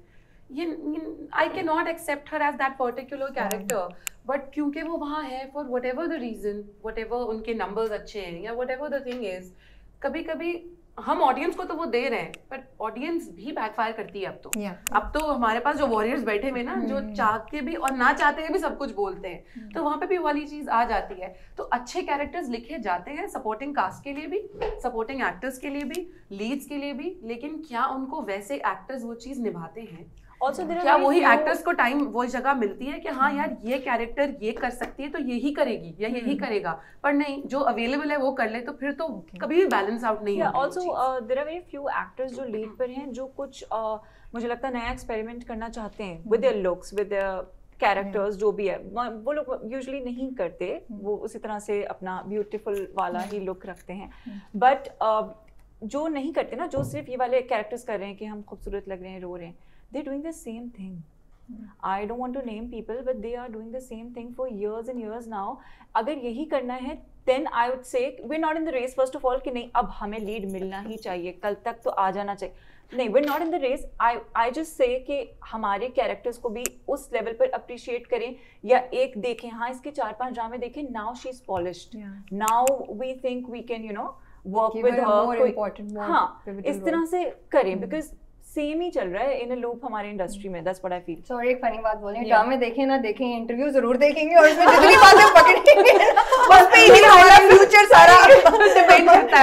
I cannot accept her as that particular character, but क्योंकि वो वहाँ है for whatever the reason, whatever उनके numbers अच्छे हैं या whatever the thing is, कभी कभी हम ऑडियंस को तो वो दे रहे हैं बट ऑडियंस भी बैकफायर करती है। अब तो हमारे पास जो वॉरियर्स बैठे हुए ना, जो चाह के भी और ना चाहते हुए भी सब कुछ बोलते हैं, तो वहाँ पे भी वाली चीज आ जाती है। तो अच्छे कैरेक्टर्स लिखे जाते हैं सपोर्टिंग कास्ट के लिए भी, सपोर्टिंग एक्टर्स के लिए भी, लीड्स के लिए भी, लेकिन क्या उनको वैसे एक्टर्स वो चीज निभाते हैं? क्या वही एक्टर्स को टाइम वो जगह मिलती है कि हाँ यार ये कैरेक्टर ये कर सकती है तो यही करेगी या यही करेगा, पर नहीं जो अवेलेबल है वो कर ले, तो फिर तो कभी भी बैलेंस आउट नहीं होता। Also there are very few actors जो लीड पर हैं जो कुछ मुझे लगता है नया एक्सपेरिमेंट करना चाहते हैं with their looks, with their characters, जो भी है वो लोग यूजुअली नहीं करते, वो उसी तरह से अपना ब्यूटीफुल वाला ही लुक रखते हैं। बट जो नहीं करते ना, जो सिर्फ ये वाले कैरेक्टर्स कर रहे हैं कि हम खूबसूरत लग रहे हैं, रो रहे हैं, they're doing the same thing. I don't want to name people, but they are doing the same thing for years and years now. अगर यही करना है then I would say we're not in the race first of all कि नहीं अब हमें lead मिलना ही चाहिए, कल तक तो आ जाना चाहिए, नहीं, we're not in the race. I just say कि हमारे कैरेक्टर्स को भी उस लेवल पर अप्रिशिएट करें, या एक देखें, हाँ इसके 4-5 ड्रामे देखें, now she's polished, now we think we can, you know, work with her, हाँ इस तरह से करें, because सेम ही चल रहा है इन अ लूप हमारे इंडस्ट्री में। That's what I feel. Sorry एक फनी बात बोल रही हूं, ड्रामे देखें ना देखें, इंटरव्यू जरूर देखेंगे और उसमें जितनी बातें पकड़ेंगे बस पे ही हमारा फ्यूचर सारा डिपेंड करता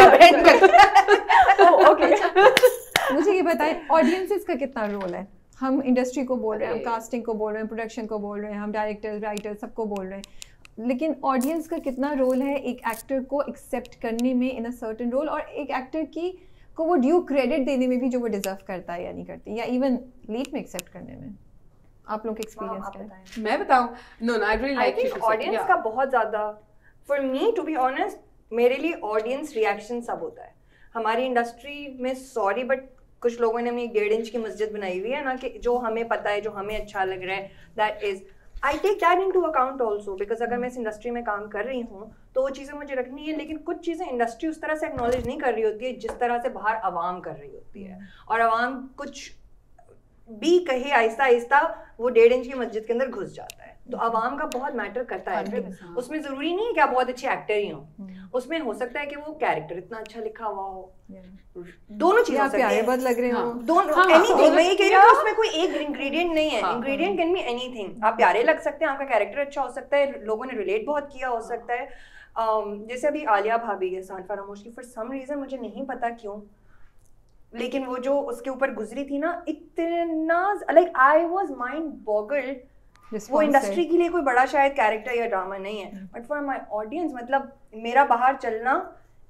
है। ओके, मुझे ये बताएं ऑडियंसेस का कितना रोल है? हम इंडस्ट्री को बोल रहे हैं, हम कास्टिंग को बोल रहे हैं, प्रोडक्शन को बोल रहे हैं, हम डायरेक्टर राइटर सबको बोल रहे हैं, लेकिन ऑडियंस का कितना रोल है एक एक्टर को एक्सेप्ट करने में इन अ सर्टेन रोल, और एक एक्टर की को वो ड्यू क्रेडिट देने में भी जो वो डिजर्व करता है या नहीं करती, या इवन लीड में एक्सेप्ट करने में? आप लोग का एक्सपीरियंस क्या है? मैं बताऊं? No I really like audience का बहुत ज्यादा, for me to be honest, मेरे लिए ऑडियंस रिएक्शन सब होता है। हमारी इंडस्ट्री में सॉरी बट कुछ लोगों ने अपनी 1.5 इंच की मस्जिद बनाई हुई है ना, कि जो हमें पता है, जो हमें अच्छा लग रहा है, that is I take that into account also, because अगर मैं इस इंडस्ट्री में काम कर रही हूँ तो वो चीज़ें मुझे रखनी है, लेकिन कुछ चीज़ें इंडस्ट्री उस तरह से एक्नॉलेज नहीं कर रही होती है जिस तरह से बाहर आवाम कर रही होती है, और आवाम कुछ भी कहे आहिस्ता आहिस्ता वो 1.5 इंच की मस्जिद के अंदर घुस जाता है। तो आवाम का बहुत मैटर करता है, उसमें ज़रूरी नहीं है कि आप बहुत अच्छे एक्टर ही हो, उसमें हो सकता है कि वो कैरेक्टर इतना अच्छा लिखा हुआ हो, दोनों चीजें हो सकती हैं, बहुत लग रहे हो, दोनों एनीथिंग। मैं ये कह रही हूँ उसमें कोई एक इंग्रेडिएंट नहीं है, इंग्रेडिएंट कैन बी एनीथिंग। आप प्यारे लग सकते हैं, आपका कैरेक्टर अच्छा हो सकता है, लोगों ने रिलेट बहुत किया हो सकता है। जैसे अभी आलिया भाभी है सान फरामोश की, फॉर सम रीजन मुझे नहीं पता क्यों, लेकिन वो जो उसके ऊपर गुजरी थी ना, इतना like I was mind boggled. वो इंडस्ट्री के लिए कोई बड़ा शायद कैरेक्टर या ड्रामा नहीं है, बट फॉर माय ऑडियंस मतलब मेरा बाहर चलना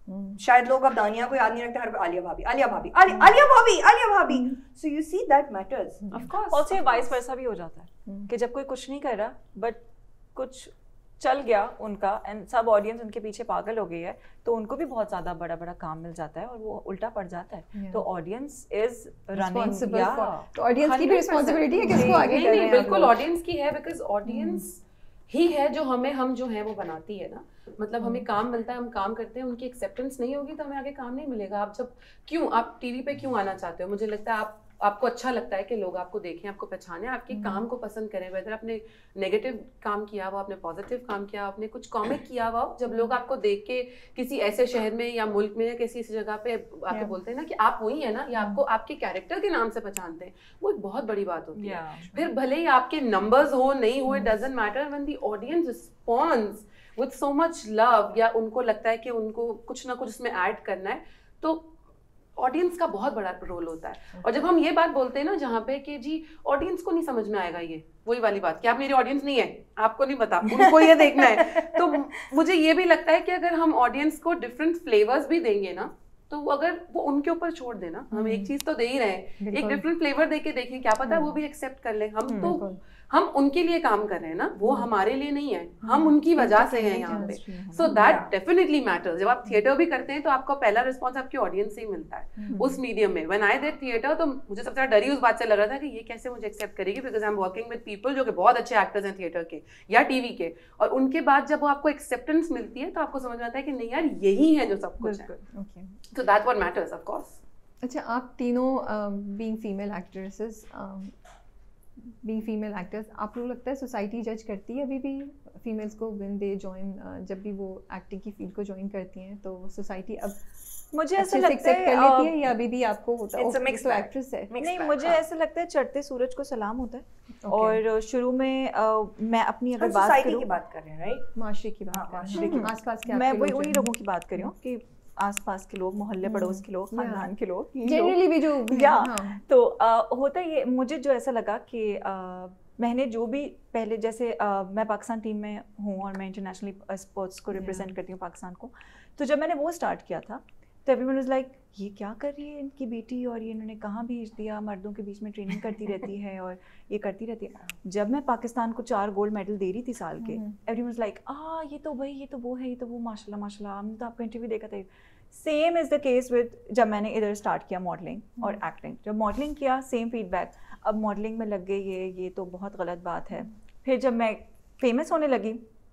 शायद लोग अब दानिया को याद नहीं रखते, हर आलिया भाभी, आलिया भाभी, आलिया भाभी, आलिया भाभी। So you see that matters. Of course also vice versa भी हो जाता है कि जब कोई कुछ नहीं कर रहा बट कुछ चल गया उनका एंड सब ऑडियंस उनके पीछे पागल हो गई है, तो उनको भी बहुत ज्यादा बड़ा बड़ा काम मिल जाता है और वो उल्टा पड़ जाता है। तो ऑडियंस इज रनिंग, तो ऑडियंस की भी रिस्पांसिबिलिटी है कि इसको आगे कर रहे हैं। बिल्कुल ऑडियंस की है, बिकॉज ऑडियंस ही है जो हम जो है वो बनाती है ना। मतलब हमें काम मिलता है, हम काम करते हैं, उनकी एक्सेप्टेंस नहीं होगी तो हमें आगे काम नहीं मिलेगा। आप टीवी पे क्यों आना चाहते हो? मुझे लगता है आपको अच्छा लगता है कि लोग आपको देखें, आपको पहचाने, आपके काम को पसंद करें, वेदर आपने नेगेटिव काम किया हुआ, आपने पॉजिटिव काम किया, आपने कुछ कॉमिक किया हुआ, जब लोग आपको देख के किसी ऐसे शहर में या मुल्क में या किसी ऐसी जगह पे आपको बोलते हैं ना कि आप वही है ना, या आपको आपके कैरेक्टर के नाम से पहचानते हैं, वो एक बहुत बड़ी बात होती है। फिर भले ही आपके नंबर्स हो नहीं हो, it doesn't matter, when the audience responds with so much love, या उनको लगता है कि उनको कुछ ना कुछ इसमें ऐड करना है, तो ऑडियंस का बहुत बड़ा रोल होता है। और जब हम ये बात बोलते हैं ना जहाँ पे कि जी ऑडियंस को नहीं समझ में आएगा, ये वही वाली बात कि आप मेरी ऑडियंस नहीं है, आपको नहीं पता, उनको ये देखना है। तो मुझे ये भी लगता है कि अगर हम ऑडियंस को डिफरेंट फ्लेवर्स भी देंगे ना, तो अगर वो उनके ऊपर छोड़ देना, हम एक चीज तो दे ही रहे हैं, एक डिफरेंट फ्लेवर दे के देखें, क्या पता वो भी एक्सेप्ट कर ले। हम उनके लिए काम कर रहे हैं ना, वो हमारे लिए नहीं है, हम उनकी वजह से हैं यहाँ पे। So that definitely matters. जब आप थिएटर भी करते हैं तो आपका पहला रिस्पॉन्स आपकी ऑडियंस से ही मिलता है उस मीडियम में। व्हेन आई डिड थिएटर तो मुझे सबसे ज्यादा डर ही उस बात से लग रहा था कि ये कैसे मुझे एक्सेप्ट करेगी, because I am working with people जो कि बहुत अच्छे एक्टर्स हैं थिएटर के या टीवी के, और उनके बाद जब वो आपको एक्सेप्टेंस मिलती है तो आपको समझ में आता है कि नहीं यार यही है जो सब कुछ है। So that's what matters of course. अच्छा, आप तीनों being female actresses, being female actors, आप लोग लगता है सोसाइटी जज करती है अभी भी फीमेल्स को व्हेन दे जॉइन, जब भी वो एक्टिंग की फील्ड को ज्वाइन करती हैं, तो सोसाइटी अब मुझे ऐसा लगता है कर लेती है या अभी भी आपको होता है तो एक्ट्रेस है? नहीं, मुझे ऐसा लगता है चढ़ते सूरज को सलाम होता है। और शुरू में मैं अपनी अगर बात करूं, की बात कर रहे हैं, राइट, माशरे की बात कर रहे हैं, आसपास के, मैं वही उन्हीं लोगों की बात कर रही हूँ कि आसपास के लोग, मोहल्ले पड़ोस के लोग, खानदान के लोग, जनरली भी जो तो होता ये, मुझे जो ऐसा लगा कि मैंने जो भी पहले, जैसे मैं पाकिस्तान टीम में हूँ और मैं इंटरनेशनली स्पोर्ट्स को रिप्रेजेंट करती हूँ पाकिस्तान को, तो जब मैंने वो स्टार्ट किया था तो एवरीवन वाज लाइक ये क्या कर रही है इनकी बेटी, और ये इन्होंने कहाँ भेज दिया, मर्दों के बीच में ट्रेनिंग करती रहती है और ये करती रहती है। जब मैं पाकिस्तान को 4 गोल्ड मेडल दे रही थी साल के, एवरीवन वाज लाइक ये तो भाई, ये तो वो है, ये तो वो, माशाल्लाह माशाल्लाह, हमने तो आपका इंटरव्यू देखा था। Same is the case with जब मैंने इधर स्टार्ट किया मॉडलिंग और एक्टिंग। जब मॉडलिंग किया सेम फीडबैक, अब मॉडलिंग में लग गई ये तो बहुत गलत बात है। फिर जब मैं फेमस होने लगी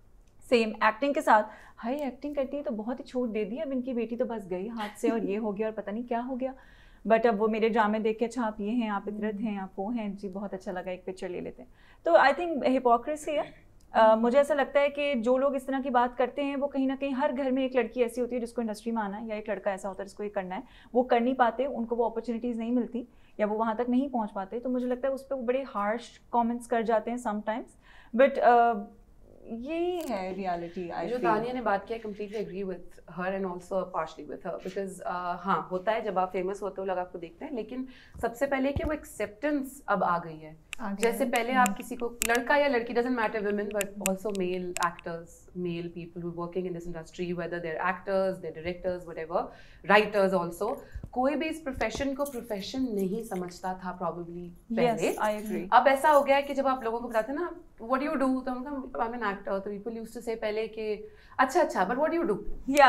सेम एक्टिंग के साथ, हाई एक्टिंग करती है तो बहुत ही छूट दे दी, अब इनकी बेटी तो बस गई हाथ से और ये हो गया और पता नहीं क्या हो गया। बट अब वो मेरे ड्रामे देख के, अच्छा आप ये हैं, आप इतरत हैं, आप वो हैं, जी बहुत अच्छा लगा, एक पिक्चर ले लेते हैं। तो आई थिंक हिपोक्रेसी है। मुझे ऐसा लगता है कि जो लोग इस तरह की बात करते हैं वो कहीं ना कहीं, हर घर में एक लड़की ऐसी होती है जिसको इंडस्ट्री में आना है, या एक लड़का ऐसा होता है जिसको ये करना है, वो कर नहीं पाते, उनको वो अपॉर्चुनिटीज़ नहीं मिलती या वो वहाँ तक नहीं पहुँच पाते। तो मुझे लगता है उस पर वो बड़े हार्श कमेंट्स कर जाते हैं समटाइम्स, बट यही है रियलिटी। जो तानिया ने बात किया, completely agree with her and also partially with her, because हाँ होता है जब आप फेमस होते हो लोग आपको देखते हैं, लेकिन सबसे पहले कि वो एक्सेप्टेंस अब आ गई है। जैसे पहले आप किसी को, लड़का या लड़की, doesn't matter, women but also male actors, male people who working in this industry, whether they are actors, they directors, whatever, writers also, कोई भी इस प्रोफेशन को प्रोफेशन नहीं समझता था प्रॉब्ली पहले। Yes, I agree. अब ऐसा हो गया है कि जब आप लोगों को बताते हैं ना व्हाट डू यू डू, तो हम आई एम एन एक्टर, तो पीपल यूज्ड टू से पहले कि अच्छा but what do you do,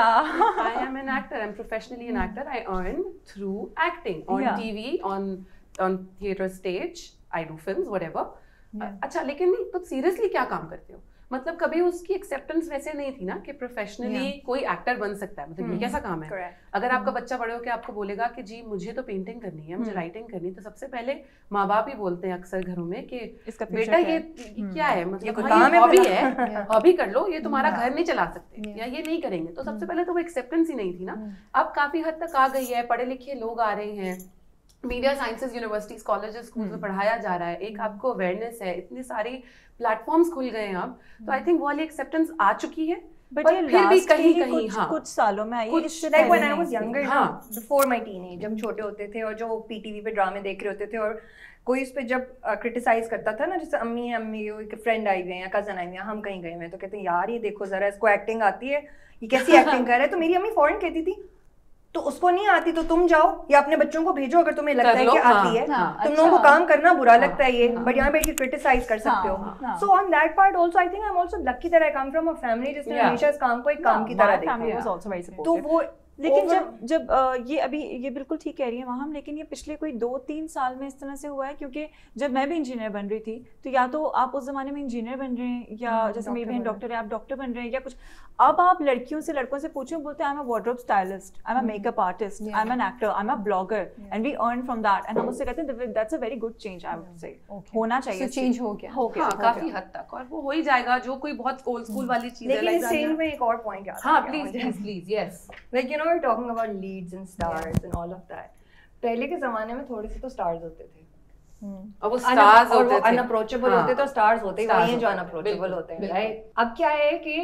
I am an actor, I am professionally an actor, I earn through acting on TV, on theatre stage, I do films, whatever. अच्छा, लेकिन नहीं, तो seriously क्या काम करते हो? मतलब कभी उसकी एक्सेप्टेंस वैसे नहीं थी ना कि प्रोफेशनली कोई एक्टर बन सकता है, मतलब ये कैसा काम है। अगर आपका बच्चा बड़े होकर आपको बोलेगा कि जी मुझे तो पेंटिंग करनी है, मुझे राइटिंग करनी है, तो सबसे पहले माँ बाप ही बोलते हैं अक्सर घरों में कि बेटा ये क्या है, मतलब हॉबी है, हॉबी कर लो, ये तुम्हारा घर नहीं चला सकते या ये नहीं करेंगे। तो सबसे पहले तो वो एक्सेप्टेंस ही नहीं थी ना। अब काफी हद तक आ गई है, पढ़े लिखे लोग आ रहे हैं, media sciences universities, colleges, school में पढ़ाया जा रहा है, एक आपको अवेयरनेस है, इतने सारे प्लेटफॉर्म्स खुल गए हैं अब, तो आई थिंक वो वाली एक्सेप्टेंस आ चुकी है। But ये फिर भी last कहीं ही कहीं कुछ सालों में आई है, इससे like when पहले I नहीं was थी। younger, before my teenage, जब छोटे होते थे और जो PTV पे ड्रामे देख रहे होते थे और कोई उस पे जब क्रिटिसाइज करता था ना, जैसे अम्मी एक फ्रेंड आई हुई है या कजन आई हुई है, हम कहीं गए हुए हैं तो कहते हैं यार ये देखो जरा इसको एक्टिंग आती है, ये कैसी एक्टिंग कर रहा है। तो मेरी अम्मी फौरन कहती थी तो उसको नहीं आती तो तुम जाओ या अपने बच्चों को भेजो अगर तुम्हें लगता है कि आती है। तुम लोगों को काम करना बुरा लगता है ये, बट यहाँ बैठ के क्रिटिसाइज कर सकते हो। So on that part also I think I am also lucky that I come from a family जिसने हमेशा इस काम को एक काम की तरह देखा। तो वो लेकिन जब ये अभी ये बिल्कुल ठीक कह रही है वहाँ, लेकिन ये पिछले कोई 2-3 साल में इस तरह से हुआ है, क्योंकि जब मैं भी इंजीनियर बन रही थी तो या तो आप उस जमाने में इंजीनियर बन रहे हैं या जैसे मेरी बहन डॉक्टर है, आप डॉक्टर बन रहे हैं या कुछ। अब आप लड़कियों से लड़कों से पूछो, बोलते हैं I am a wardrobe stylist, I am a makeup artist, I am an actor, I am a blogger and we earn from that. And हम उससे कहते हैं that's a very good change, I would say होना चाहिए। Change हो गया काफी हद तक, और वो हो ही जाएगा। जो कोई बहुत ओल्ड स्कूल वाली चीज है, लेकिन सेम में एक और पॉइंट याद हाँ please yes, like you know we are talking about leads and stars and all of that. पहले के जमाने में थोड़े से तो स्टार्स होते थे और वो स्टार्स होते थे, अनअप्रोचेबल होते तो स्टार्स होते ही वही हैं जो अनअप्रोचेबल होते हैं, राइट। अब क्या है कि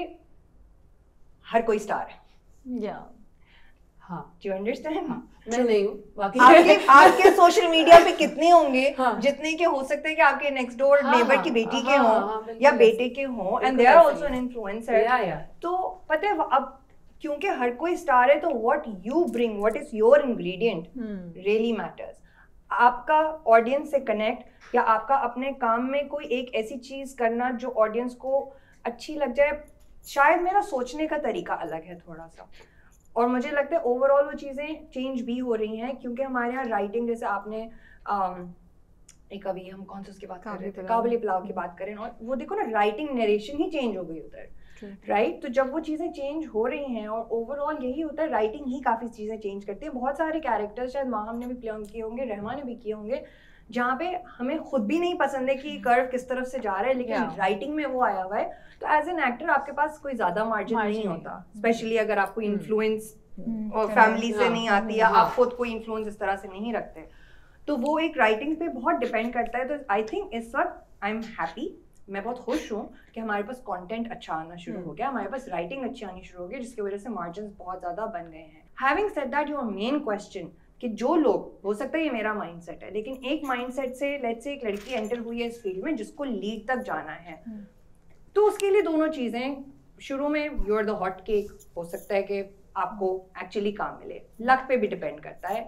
हर कोई स्टार है। हाँ, डू यू अंडरस्टैंड? मैं नहीं हूँ बाकी आपके सोशल मीडिया पे कितने होंगे जितने के हो सकते हैं कि आपके नेक्स्ट डोर नेबर की बेटी के हों या बेटे के हों, and they are also an influencer. तो पता है अब क्योंकि हर कोई स्टार है तो what you bring, what is your ingredient really matters. आपका ऑडियंस से कनेक्ट या आपका अपने काम में कोई एक ऐसी चीज करना जो ऑडियंस को अच्छी लग जाए। शायद मेरा सोचने का तरीका अलग है थोड़ा सा, और मुझे लगता है ओवरऑल वो चीज़ें चेंज भी हो रही हैं क्योंकि हमारे यहाँ राइटिंग, जैसे आपने एक अभी हम कौन सा उसकी बात कर रहे थे, काबुली पुलाव की बात करें, और वो देखो ना राइटिंग नरेशन ही चेंज हो गई उधर, राइट। तो जब वो चीज़ें चेंज हो रही हैं और ओवरऑल यही होता है, राइटिंग ही काफ़ी चीज़ें चेंज करती है। बहुत सारे कैरेक्टर्स शायद माहम ने भी प्ले किए होंगे, रहमान ने भी किए होंगे, जहाँ पे हमें खुद भी नहीं पसंद है कि कर्व किस तरफ से जा रहा है, लेकिन राइटिंग में वो आया हुआ है। तो एज एन एक्टर आपके पास कोई ज्यादा मार्जिन नहीं होता, स्पेशली अगर आपको इन्फ्लुएंस और फैमिली से नहीं आती या आप खुद कोई इन्फ्लुएंस इस तरह से नहीं रखते, तो वो एक राइटिंग पे बहुत डिपेंड करता है। तो आई थिंक इस वक्त आई एम हैप्पी, मैं बहुत खुश हूँ कि हमारे पास कंटेंट अच्छा आना शुरू हो गया, हमारे पास राइटिंग अच्छी आनी शुरू हो गई, जिसकी वजह से मार्जिन बहुत ज्यादा बन गए हैं। Having said that, your main question कि जो लोग, हो सकता है ये मेरा माइंडसेट है, लेकिन एक माइंडसेट से लेट्स से एक लड़की एंटर हुई है इस फील्ड में जिसको लीड तक जाना है, तो उसके लिए दोनों चीजें, शुरू में you are the hot cake, हो सकता है कि आपको एक्चुअली काम मिले, लक पे भी डिपेंड करता है,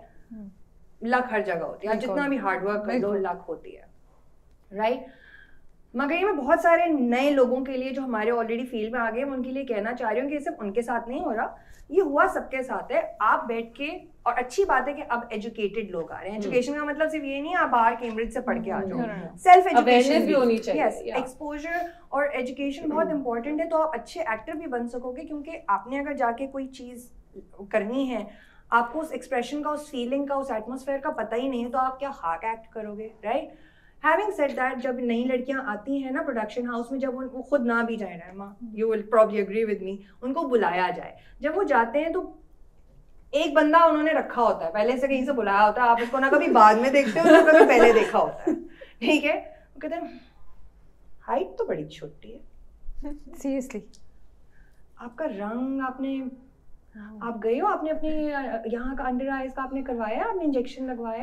लक हर जगह होती है, आप जितना भी हार्डवर्क कर लो लक होती है, राइट। मगर ये मैं बहुत सारे नए लोगों के लिए जो हमारे ऑलरेडी फील्ड में आ गए, मैं उनके लिए कहना चाह रही हूँ कि ये सिर्फ उनके साथ नहीं हो रहा, ये हुआ सबके साथ है। आप बैठ के, और अच्छी बात है कि अब एजुकेटेड लोग आ रहे हैं। एजुकेशन का मतलब सिर्फ ये नहीं आप बाहर कैम्ब्रिज से पढ़ के आ जाओ, सेल्फ एजुकेशन भी होनी चाहिए, यस, एक्सपोजर और एजुकेशन बहुत इंपॉर्टेंट है। तो आप अच्छे एक्टर भी बन सकोगे, क्योंकि आपने अगर जाके कोई चीज करनी है, आपको उस एक्सप्रेशन का, उस फीलिंग का, उस एटमोसफेयर का पता ही नहीं है, तो आप क्या खाक एक्ट करोगे, राइट। हैविंग सेड दैट, जब नई लड़कियां आती हैं ना प्रोडक्शन हाउस में, जब वो खुद ना भी जाए, Rehma you will probably agree with me, उनको बुलाया जाए, जब वो जाते हैं तो एक बंदा उन्होंने रखा होता है, पहले से कहीं से बुलाया होता है, आप उसको ना कभी बाद में देखते हो ना कभी पहले देखा होता है, ठीक है। वो कहते हैं हाइट तो बड़ी छोटी है, सीरियसली, आपका रंग, आपने आप गए हो, आपने अपने यहाँ का अंडर आईज का आपने करवाया, आपने इंजेक्शन लगवाया,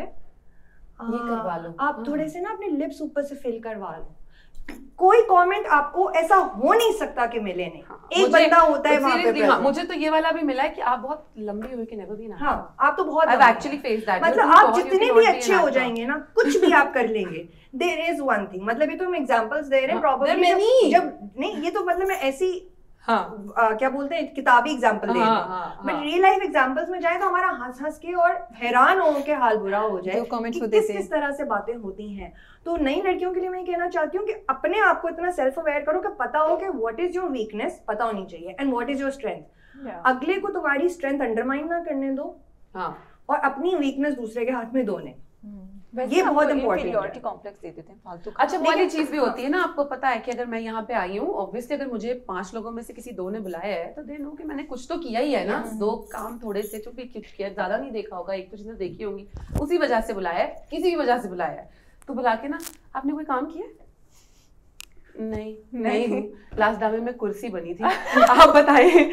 ये करवा लो, आप थोड़े से ना अपने लिप्स ऊपर से फिल करवा लो। कोई कमेंट आपको ऐसा हो नहीं सकता कि मिले नहीं, एक बंदा होता है वहां पे। हाँ, मुझे तो ये वाला भी मिला है कि आप बहुत लंबी हुई कि नेवर बीन। हाँ, आप तो बहुत I've actually faced that. मतलब आप जितने भी अच्छे हो जाएंगे ना, कुछ भी आप कर लेंगे, there is one thing, मतलब ये तो हम एग्जांपल्स दे रहे हैं, प्रॉब्लम जब नहीं, ये तो मतलब मैं ऐसी क्या बोलते हैं किताबी एग्जांपल दे रही हूँ, बट रियल लाइफ एग्जांपल्स में जाए तो हमारा हंस हंस के और हैरान हो के हाल बुरा हो जाए कि किस तरह से बातें होती हैं। तो नई लड़कियों के लिए मैं कहना चाहती हूँ कि अपने आप को इतना सेल्फ अवेयर करो कि पता हो कि व्हाट इज योर वीकनेस, पता होनी चाहिए, and what is your strength. अगले को तुम्हारी स्ट्रेंथ अंडरमाइन ना करने दो, और अपनी वीकनेस दूसरे के हाथ में दोने, ये बहुत इंपॉर्टेंट कॉम्प्लेक्स देते थे फालतू। अच्छा, वो वाली चीज भी होती है ना, आपको पता है कि अगर मैं यहाँ पे आई हूँ, ऑब्वियसली अगर मुझे 5 लोगों में से किसी 2 ने बुलाया है तो दे नो कि मैंने कुछ तो किया ही है ना, 2 काम थोड़े से जो भी किया, ज्यादा नहीं देखा होगा, एक तो चीजें देखी होंगी, उसी वजह से बुलाया है, किसी भी वजह से बुलाया है, तो बुला के ना आपने कोई काम किया, नहीं हूँ। लास्ट ड्रामे में कुर्सी बनी थी। आप बताइए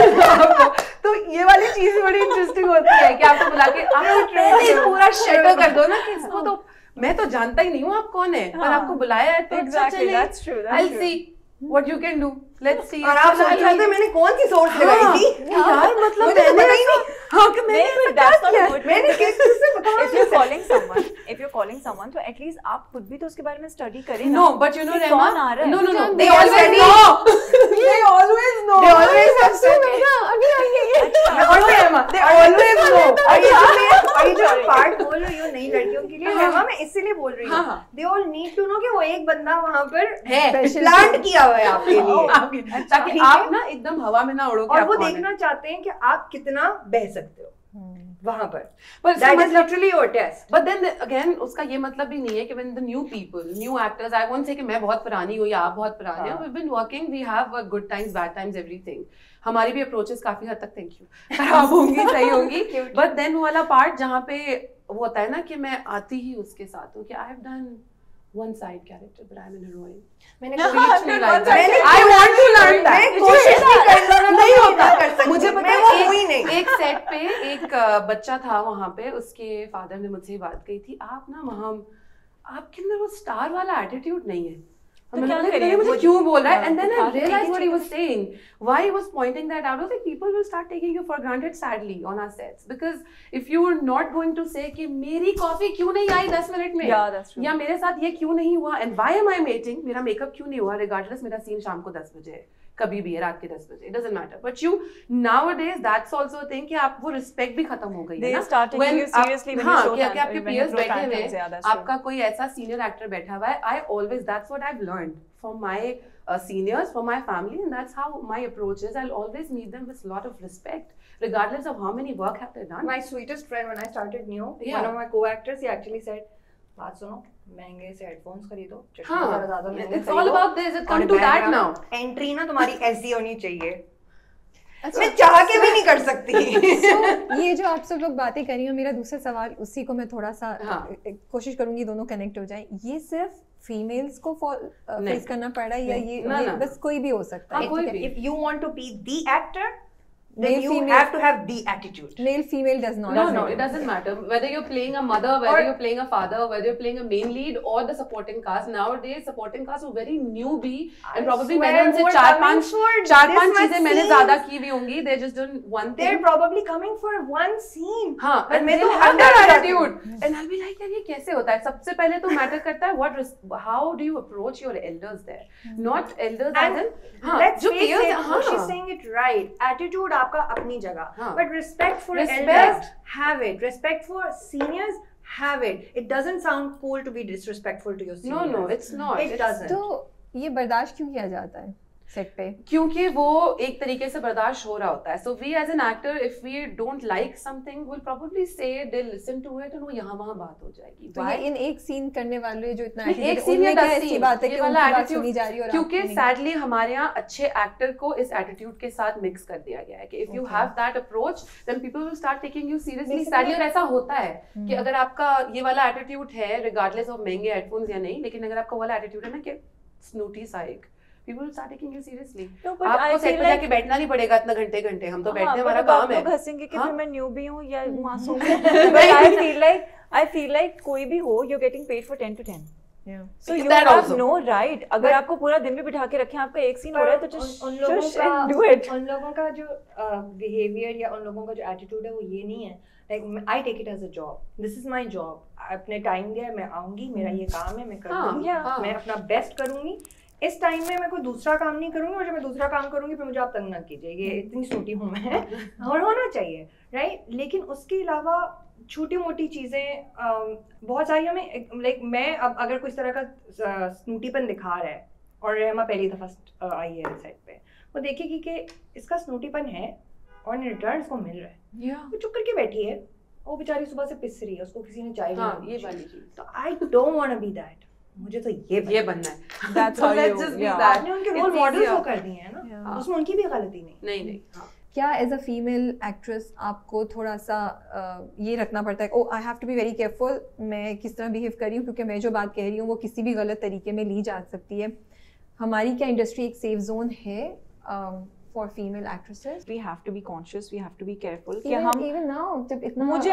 आपको तो ये वाली चीज बड़ी इंटरेस्टिंग होती है कि आपको बुला के आप पूरा शैडो कर दो ना कि इसको तो मैं तो जानता ही नहीं हूँ आप कौन है, पर आपको बुलाया है तो Exactly, that's true, that's I'll true. see what you can do. Let's see. और आप सोच रहे थे मैंने कौन सी सोर्स लगाई थी? यार मतलब मुझे तो पता ही नहीं। हाँ कि मैंने नहीं, that's not a good thing. मैंने किस चीज से बताया? If you're calling someone, तो at least आप खुद भी तो उसके बारे में स्टडी करें ना। No, but you know कि Rema, कौन आ रहा है? no, They they always already know. They always know. They always have said it. अभी आइए और Rema, they always know. और ये जो पार्ट बोल रही हो नई लड़कियों के लिए हेमा, मैं इसीलिए बोल रही हूँ they all need to know कि वो एक बंदा वहाँ पर प्लांट किया हुआ है आपके लिए, ताकि आप ना एकदम हवा में ना उड़ो कि और आप वो कौन है। देखना चाहते हैं कि आप कितना बह सकते हो वहाँ पर। But That is literally your test. But then again उसका ये मतलब भी नहीं है कि when the new people, new actors, I won't say कि मैं बहुत पुरानी हूँ या आप बहुत पुराने हो, we've been working, we have good times, bad times, everything. हमारी भी approaches काफी हद तक thank you खराब होंगी, सही होंगी, but then वो वाला part जहाँ पे वो होता है ना कि मैं आती ही उसके साथ हूँ कि I have done one side character but I'm an heroine. मैंने कुछ नहीं like that. मैंने I want to learn that. मैं कोशिश भी कर रहा हूँ, नहीं होता कर सकती, मुझे पता मैं वो है हुई नहीं। एक सेट पे एक बच्चा था वहां पे, उसके फादर ने मुझसे बात कही थी, आप ना वहां आपके अंदर वो स्टार वाला एटीट्यूड नहीं है। तो क्या करें? मुझे क्यों बोल रहा है? And then I realized what he was saying, why he was pointing that out. I was like, people will start taking you for granted sadly on our sets because if you are not going to say कि मेरी coffee क्यों नहीं आई 10 minute में, Yeah, that's true. या मेरे साथ ये क्यों नहीं हुआ, and why am I waiting, मेरा मेकअप क्यों नहीं हुआ, regardless मेरा सीन शाम को 10 बजे है, कभी भी है रात के 10 बजे, it doesn't matter. But you nowadays that's also a thing कि आप वो respect भी खत्म हो गई है ना, They start taking you seriously when you show कि tantrums, आपके when you peers throw बैठे हुए tantrums, yeah, that's true. आपका कोई ऐसा senior actor बैठा हुआ है, I always, that's what I've learned from my seniors, from my family, and that's how my approach is. I'll always meet them with a lot of respect, regardless of how many work have they done. My sweetest friend when I started new, Yeah. one of my co-actors, he actually said, बात सुनो, महंगे से headphones खरीदो, हाँ, ज़्यादा महंगे it's all about this. It's come to that now. Entry ना तुम्हारी ऐसी होनी चाहिए, मैं चाह के भी नहीं कर सकती। So, ये जो आप सब लोग बातें कर रही हो, मेरा दूसरा सवाल उसी को मैं थोड़ा सा कोशिश करूंगी दोनों कनेक्ट हो जाए। ये सिर्फ फीमेल्स को फेस करना पड़ रहा है या ये बस कोई भी हो सकता है? If you want to be the actor, then you have to have the attitude. Male female does not. No, it doesn't matter whether you're playing a mother, whether you're playing a father, whether you're playing a main lead or the supporting cast. Nowadays supporting cast are very newbie and probably मैंने उनसे चार पांच चीजें मैंने ज्यादा की हुई होंगी. They're just doing one thing. They're probably coming for one scene. हाँ, and they have that attitude. And I'll be like, यार ये कैसे होता है? सबसे पहले तो matter करता है how do you approach your elders there? Not elders as in let's face it, she's saying it right. Attitude आपका अपनी जगह, but respect for elders, have it. Respect for seniors, have it. It doesn't sound cool to be disrespectful to your seniors. No, it's not. It doesn't. तो ये बर्दाश्त क्यों किया जाता है सेट पे? क्योंकि वो एक तरीके से बर्दाश्त हो रहा होता है. So we as an actor, if we don't like something, we'll probably say it, they'll listen to it, and वो यहाँ वहाँ बात हो जाएगी. तो ये इन एक सीन करने वाले जो इतना एक सीन या 10 सीन बात है कि उनकी बात सुनी जा रही है और क्योंकि सैडली हमारे यहाँ अच्छे एक्टर को इस एटीट्यूड के साथ मिक्स कर दिया गया है कि if you have that approach, then people will start taking you seriously. Sadly और ऐसा होता है कि अगर आपका ये वाला एटीट्यूड है, regardless of महंगे हेडफोन्स या नहीं, लेकिन अगर आपका वाला एटीट्यूड है ना कि snooty psych, people will start taking you seriously. आपको सेट पे जाके बैठना नहीं पड़ेगा इतना घंटे हम तो बैठते हैं, हमारा काम है. लोग हंसेंगे कि फिर मैं न्यूबी हूँ या मासूम हूँ. But I feel like कोई भी हो, you're getting paid for 10 to 10. Yeah. So you have no right. अगर आपको पूरा दिन भी बिठा के रखें, आपका एक सीन हो रहा है तो just do it. उन लोगों का जो behavior या उन लोगों का जो attitude है वो ये नहीं है. Like I take it as a job. This is my job. अपने टाइम दिया, मैं आऊंगी, मेरा ये काम है, मैं करूंगी, मैं अपना बेस्ट करूंगी. इस टाइम में मैं कोई दूसरा काम नहीं करूंगी और जब मैं दूसरा काम करूंगी फिर मुझे आप तंग ना कीजिए, ये इतनी छोटी हूँ मैं और होना चाहिए, राइट? लेकिन उसके अलावा छोटी मोटी चीज़ें बहुत सारी हमें, लाइक मैं अब अगर कोई इस तरह का स्नूटीपन दिखा रहा है और रेमा पहली दफ़ा आई है सेट पे, वो देखेगी कि इसका स्नूटीपन है और इन रिटर्न इसको मिल रहा है, वो चुप करके बैठी है, वो बेचारी सुबह से पिस रही है, उसको किसी ने चाय दी, ये वाली चीज़. तो I don't want to be that, मुझे तो ये बनना है. That's how let's just be that. आपने उनके रोल मॉडल्स वो कर दिए हैं ना, उसमें उनकी भी गलती नहीं. क्या एज अ फीमेल एक्ट्रेस आपको थोड़ा सा ये रखना पड़ता है, I have to be very careful, मैं किस तरह बिहेव कर रही हूँ क्योंकि मैं जो बात कह रही हूँ वो किसी भी गलत तरीके में ली जा सकती है? हमारी क्या इंडस्ट्री एक सेफ जोन है for female actresses? We have to be conscious, we have to be careful कि even, हम even now, जब इतना मुझे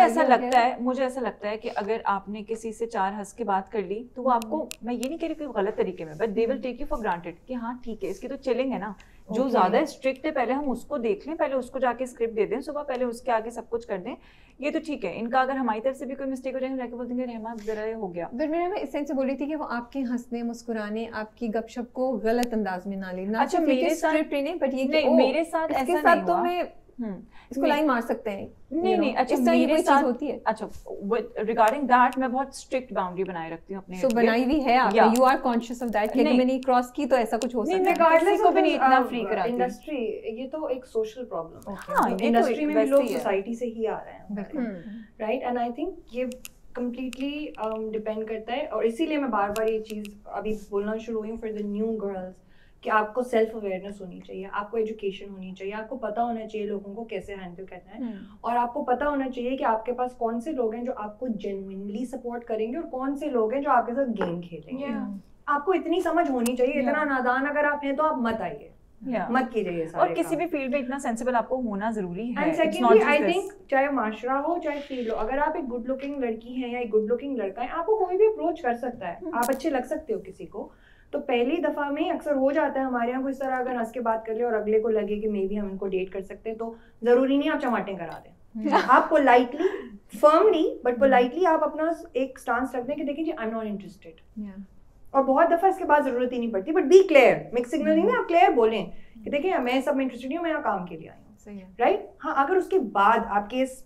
ऐसा लगता है कि अगर आपने किसी से 4 हंस के बात कर ली तो वो आपको, मैं ये नहीं कह रही कि गलत तरीके में, but they will take you for granted कि हाँ ठीक है इसकी तो चिलिंग है ना, जो ज्यादा स्ट्रिक्ट है पहले हम उसको देख लें, पहले उसको जाके स्क्रिप्ट दे दें सुबह, पहले उसके आगे सब कुछ कर दें, ये तो ठीक है। इनका अगर हमारी तरफ से भी कोई मिस्टेक हो जाएगा जाके बोल देंगे रहमा जरा ये हो गया। बट मैं इस सेंस से बोल रही थी कि वो आपके हंसने मुस्कुराने आपकी गपशप को गलत अंदाज में ना ले, ना अच्छा मेरे साथ नहीं, बट ये मेरे साथ ऐसा नहीं हुआ तो मैं इसको लाइन मार सकते हैं नहीं अच्छा मेरे साथ होती है। अच्छा रिगार्डिंग दैट मैं बहुत स्ट्रिक्ट बाउंड्री बनाए रखती हूं अपने, सो बनाई हुई है आपने, you are conscious of that कि अगर मैंने क्रॉस की तो ऐसा कुछ हो सकता है, रिगार्डलेस को भी नहीं इतना फ्री कराती इंडस्ट्री। ये तो एक सोशल प्रॉब्लम है। हां इंडस्ट्री में भी लोग सोसाइटी से ही आ रहे हैं, राइट, एंड आई थिंक ये completely डिपेंड करता है। और इसीलिए मैं बार बार ये चीज़ अभी बोलना शुरू हुई हूँ फॉर द न्यू गर्ल्स कि आपको सेल्फ अवेयरनेस होनी चाहिए, आपको एजुकेशन होनी चाहिए, आपको पता होना चाहिए लोगों को कैसे हैंडल करना है, और आपको पता होना चाहिए कि आपके पास कौन से लोग हैं जो आपको जेन्युइनली सपोर्ट करेंगे और कौन से लोग हैं जो आपके साथ गेम खेलेंगे। आपको इतनी समझ होनी चाहिए। इतना नादान अगर आप हैं तो आप मत आइए, मत कीजिए सारे और किसी भी फील्ड में इतना सेंसिबल आपको होना जरूरी है। एंड सेकंडली आई थिंक चाहे माशरा हो चाहे फील्ड हो, अगर आप एक गुड लुकिंग लड़की हैं या एक गुड लुकिंग लड़का है, आपको कोई भी अप्रोच कर सकता है, आप अच्छे लग सकते हो किसी को। तो पहली दफा में अक्सर हो जाता है हमारे यहाँ कोई इस तरह अगर हंस के बात कर ले और अगले को लगे कि मे बी हम इनको डेट कर सकते हैं, तो जरूरी नहीं आप चमाटें करा दें। आप पोलाइटली, फर्मली बट पोलाइटली आप अपना एक स्टांस रख दें कि देखिए जी आई एम नॉट इंटरेस्टेड। और बहुत दफा इसके बाद जरूरत ही नहीं पड़ती, but be clear, mix signalling में आप क्लियर बोलें कि देखिए मैं सब में इंटरेस्टेड हूँ, मैं यहाँ काम के लिए आई हूँ, राइट। हाँ, अगर उसके बाद आपके इस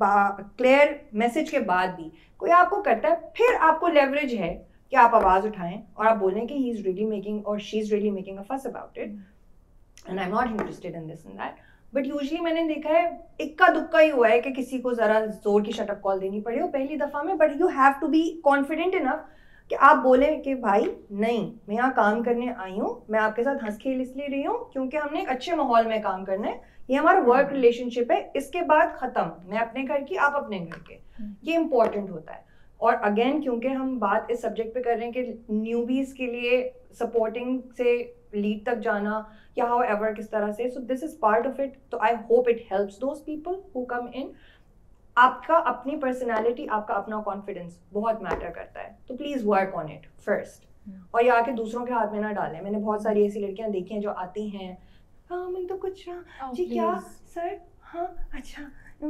क्लियर मैसेज के बाद भी कोई आपको करता है, फिर आपको लेवरेज है कि आप आवाज उठाएं और आप बोलें कि ही इज रियली मेकिंग और she is really making a fuss about it and I am not interested in this and that. But usually मैंने देखा है इक्का दुक्का ही हुआ है कि किसी को जरा जोर की शटअप कॉल देनी पड़ी हो पहली दफा में, but you have to be confident enough कि आप बोले कि भाई नहीं, मैं यहाँ काम करने आई हूँ, मैं आपके साथ हंस खेल इसलिए रही हूँ क्योंकि हमने एक अच्छे माहौल में काम करना है, ये हमारा वर्क रिलेशनशिप है, इसके बाद खत्म, मैं अपने घर की आप अपने घर के, ये इंपॉर्टेंट होता है। और अगेन क्योंकि हम बात इस सब्जेक्ट पे कर रहे हैं कि न्यूबीज के लिए सपोर्टिंग से लीड तक जाना या हाउ एवर किस तरह से, so this is part of it. तो I hope it helps those people who come in. आपका अपनी पर्सनालिटी, आपका अपना कॉन्फिडेंस बहुत मैटर करता है, तो please work on it first, और ये आके दूसरों के हाथ में ना डालें। मैंने बहुत सारी ऐसी लड़कियां देखी हैं जो आती हैं, हाँ मैं तो कुछ जी क्या सर, हाँ अच्छा,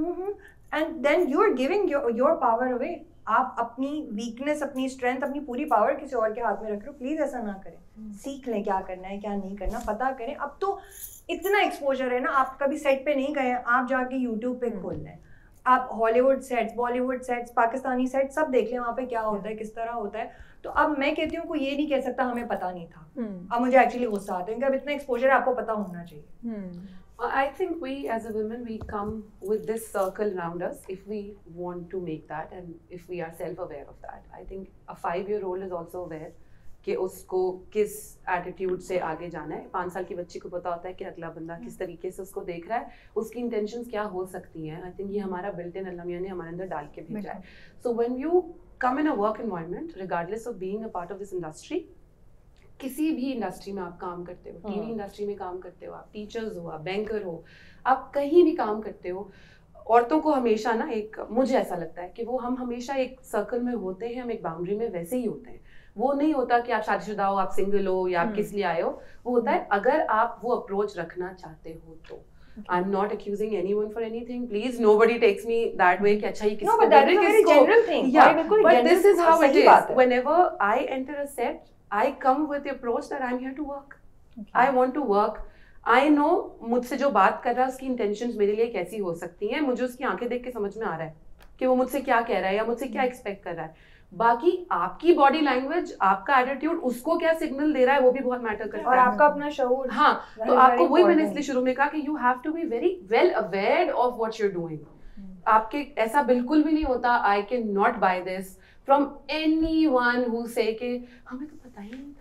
and then you are giving your power away. आप अपनी वीकनेस, अपनी स्ट्रेंथ, अपनी पूरी पावर किसी और के हाथ में रख रहे हो। प्लीज ऐसा ना करें, सीख लें क्या करना है क्या नहीं करना, पता करें। अब तो इतना एक्सपोजर है ना, आप कभी सेट पे नहीं गए, आप जाके यूट्यूब पे खोल लें, आप Hollywood sets, Bollywood sets, Pakistani sets सब देख लें, वहाँ पे क्या होता है, किस तरह होता है। तो अब मैं कहती हूँ कोई ये नहीं कह सकता हमें पता नहीं था। अब मुझे एक्चुअली गुस्सा आता है क्योंकि अब इतना एक्सपोजर है, आपको पता होना चाहिए। I think we as a women, we come with this circle around us if we want to make that and if we are self-aware of that. I think a 5-year-old is also aware कि उसको किस attitude से आगे जाना है। 5 साल की बच्ची को पता होता है कि अगला बंदा किस तरीके से उसको देख रहा है, उसकी इंटेंशंस क्या हो सकती हैं। आई थिंक ये हमारा बिल्ट इन अल्लाह मियां ने हमारे अंदर डाल के भेजा है। So when you come in a work environment, regardless of being a part of this industry, किसी भी इंडस्ट्री में आप काम करते हो, टीवी इंडस्ट्री में काम करते हो, आप टीचर्स हो, आप बैंकर हो, आप कहीं भी काम करते हो, औरतों को हमेशा ना एक, मुझे ऐसा लगता है कि वो हम हमेशा एक सर्कल में होते हैं, हम एक बाउंड्री में वैसे ही होते हैं। वो नहीं होता कि आप शादीशुदा हो, आप सिंगल हो या आप किस लिए आए हो। वो होता है अगर आप वो अप्रोच रखना चाहते हो तो। I'm not accusing anyone for anything. Please, nobody takes me that way. कि अच्छा ये किसको, no, but that is a very general thing. Yeah, but this is how it is. Whenever I enter a set, I come with the approach that I'm here to work. I want to work. I know मुझसे जो बात कर रहा है उसकी intentions मेरे लिए कैसी हो सकती हैं, मुझे उसकी आंखें देख के समझ में आ रहा है कि वो मुझसे क्या कह रहा है या मुझसे क्या एक्सपेक्ट कर रहा है। बाकी आपकी बॉडी लैंग्वेज, आपका एटीट्यूड उसको क्या सिग्नल दे रहा है वो भी बहुत मैटर करता है, और आपका अपना शऊर। हाँ, तो आपको वही मैंने इसलिए शुरू में कहा कि you have to be very well aware of what you are doing. आपके ऐसा बिल्कुल भी नहीं होता I can not buy this from anyone who say कि हमें तो पता ही नहीं था,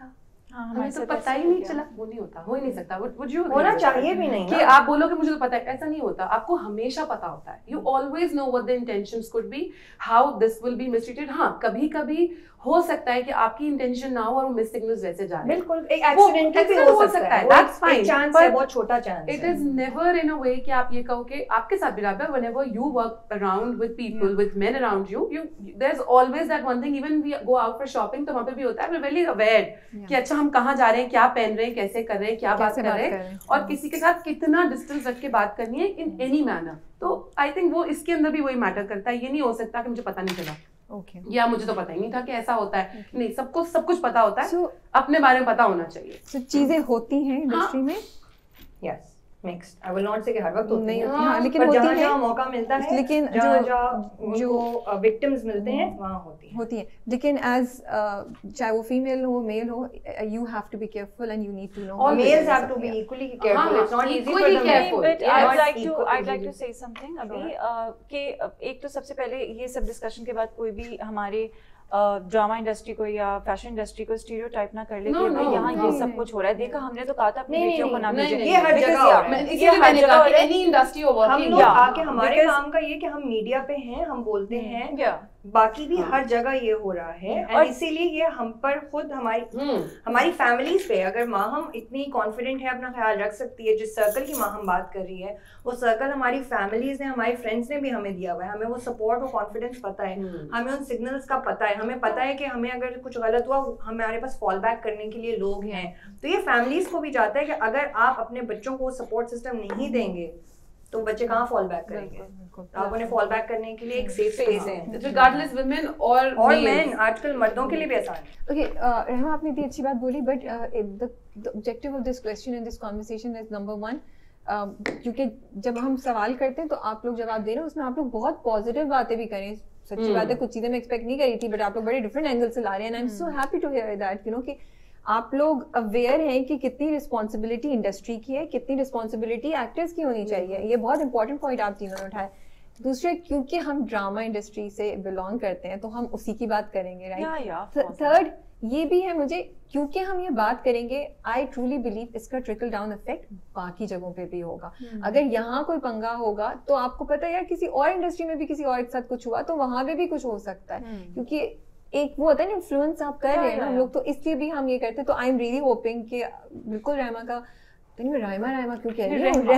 हमें तो पता ही नहीं चला, वो नहीं होता, हो ही नहीं सकता, would you होना चाहिए भी नहीं कि आप बोलोगे मुझे तो पता है, ऐसा नहीं होता, आपको हमेशा पता होता है, you always know what the intentions could be, how this will be mistreated। हाँ, कभी कभी हो सकता है कि आपकी इंटेंशन ना हो और वो मिस सिग्नल्स वैसे जा रहे हैं, बिल्कुल एक एक्सीडेंटली भी हो सकता है, that's fine, एक चांस है, बहुत छोटा चांस है। It is never in a way कि आप ये कहो कि आपके साथ भी रहा है, whenever you work around with people, with men around you, there's always that one thing, even we go out for shopping तो वहाँ पे भी होता है, we're very aware कि अच्छा हम कहाँ जा रहे हैं, क्या पहन रहे हैं, कैसे कर रहे हैं, क्या बात कर रहे हैं, और किसी के साथ कितना डिस्टेंस रख के बात करनी है in any manner। तो I think वो इसके अंदर भी वही मैटर करता है, ये नहीं हो सकता कि मुझे पता नहीं चला, या मुझे तो पता ही नहीं था कि ऐसा होता है, नहीं, सबको सब कुछ पता होता है, अपने बारे में पता होना चाहिए। चीजें होती हैं इंडस्ट्री में, yes mixed, I will not say कि हर वक्त होती नहीं है, हाँ, लेकिन पर होती जहाँ है, जहाँ मौका मिलता है, लेकिन जो विक्टिम्स मिलते हैं वहाँ होती है, लेकिन एज चाहे वो फीमेल हो मेल हो, you have to be careful and you need to know, all males have to be equally careful, it's not easy for them, but I'd like to say something अभी कि एक तो सबसे पहले ये सब डिस्कशन के बाद कोई भी हमारे ड्रामा इंडस्ट्री को या फैशन इंडस्ट्री को स्टीरियोटाइप ना कर ले कि भाई यहाँ ये सब कुछ हो रहा है, देखा हमने तो कहा था अपनी बेटियों को ना भेजें, ये हर जगह हो रहा है, इसीलिए मैंने कहा कि एनी इंडस्ट्री हो हम लोग आके हमारे काम का ये कि हम मीडिया पे हैं, हम बोलते हैं, बाकी भी हर जगह ये हो रहा है, और इसीलिए ये हम पर खुद हमारी फैमिलीज पे, अगर माँ हम इतनी कॉन्फिडेंट है, अपना ख्याल रख सकती है, जिस सर्कल की माँ हम बात कर रही है, वो सर्कल हमारी फैमिलीज ने, हमारे फ्रेंड्स ने भी हमें दिया हुआ है, हमें वो सपोर्ट और कॉन्फिडेंस पता है, हमें उन सिग्नल्स का पता है, हमें पता है कि हमें अगर कुछ गलत हुआ हमारे पास फॉल बैक करने के लिए लोग हैं, तो ये फैमिलीज को भी जाता है कि अगर आप अपने बच्चों को सपोर्ट सिस्टम नहीं देंगे तो बच्चे कहाँ फॉल बैक करेंगे, आप उन्हें फॉल बैक करने के लिए एक सेफ स्पेस है, रिगार्डलेस वुमेन और मेन, आजकल मर्दों के लिए भी आसान है। ओके रहमा, आपने इतनी अच्छी बात बोली, but the objective of this question and this conversation is number 1, क्योंकि जब हम सवाल करते हैं तो आप लोग जवाब दे रहे हैं, उसमें आप लोग बहुत पॉजिटिव बातें भी करें, सच्ची बात है, कुछ चीजें मैं एक्सपेक्ट नहीं करी थी, बट आप लोग बड़े डिफरेंट एंगल से ला रहे हैं, and I am so happy to hear that, you know, कि आप लोग अवेयर हैं कि कितनी रिस्पॉन्सिबिलिटी इंडस्ट्री की है, कितनी रिस्पॉन्सिबिलिटी एक्टर्स की होनी चाहिए, ये बहुत इंपॉर्टेंट पॉइंट आप तीनों ने उठाए। दूसरे, क्योंकि हम ड्रामा इंडस्ट्री से बिलोंग करते हैं तो हम उसी की बात करेंगे, राइट। थर्ड ये भी है मुझे, क्योंकि हम ये बात करेंगे, आई ट्रूली बिलीव इसका ट्रिकल डाउन इफेक्ट बाकी जगहों पे भी होगा। अगर यहाँ कोई पंगा होगा तो आपको पता है यार, किसी और इंडस्ट्री में भी किसी और के साथ कुछ हुआ तो वहां पे भी कुछ हो सकता है, क्योंकि एक वो होता है ना, इन्फ्लुएंस आप कर रहे हैं ना हम लोग, तो इसलिए भी हम ये करते हैं। तो आई एम रियली होपिंग कि बिल्कुल रहमा का, रहमा क्यों कह रही हूँ,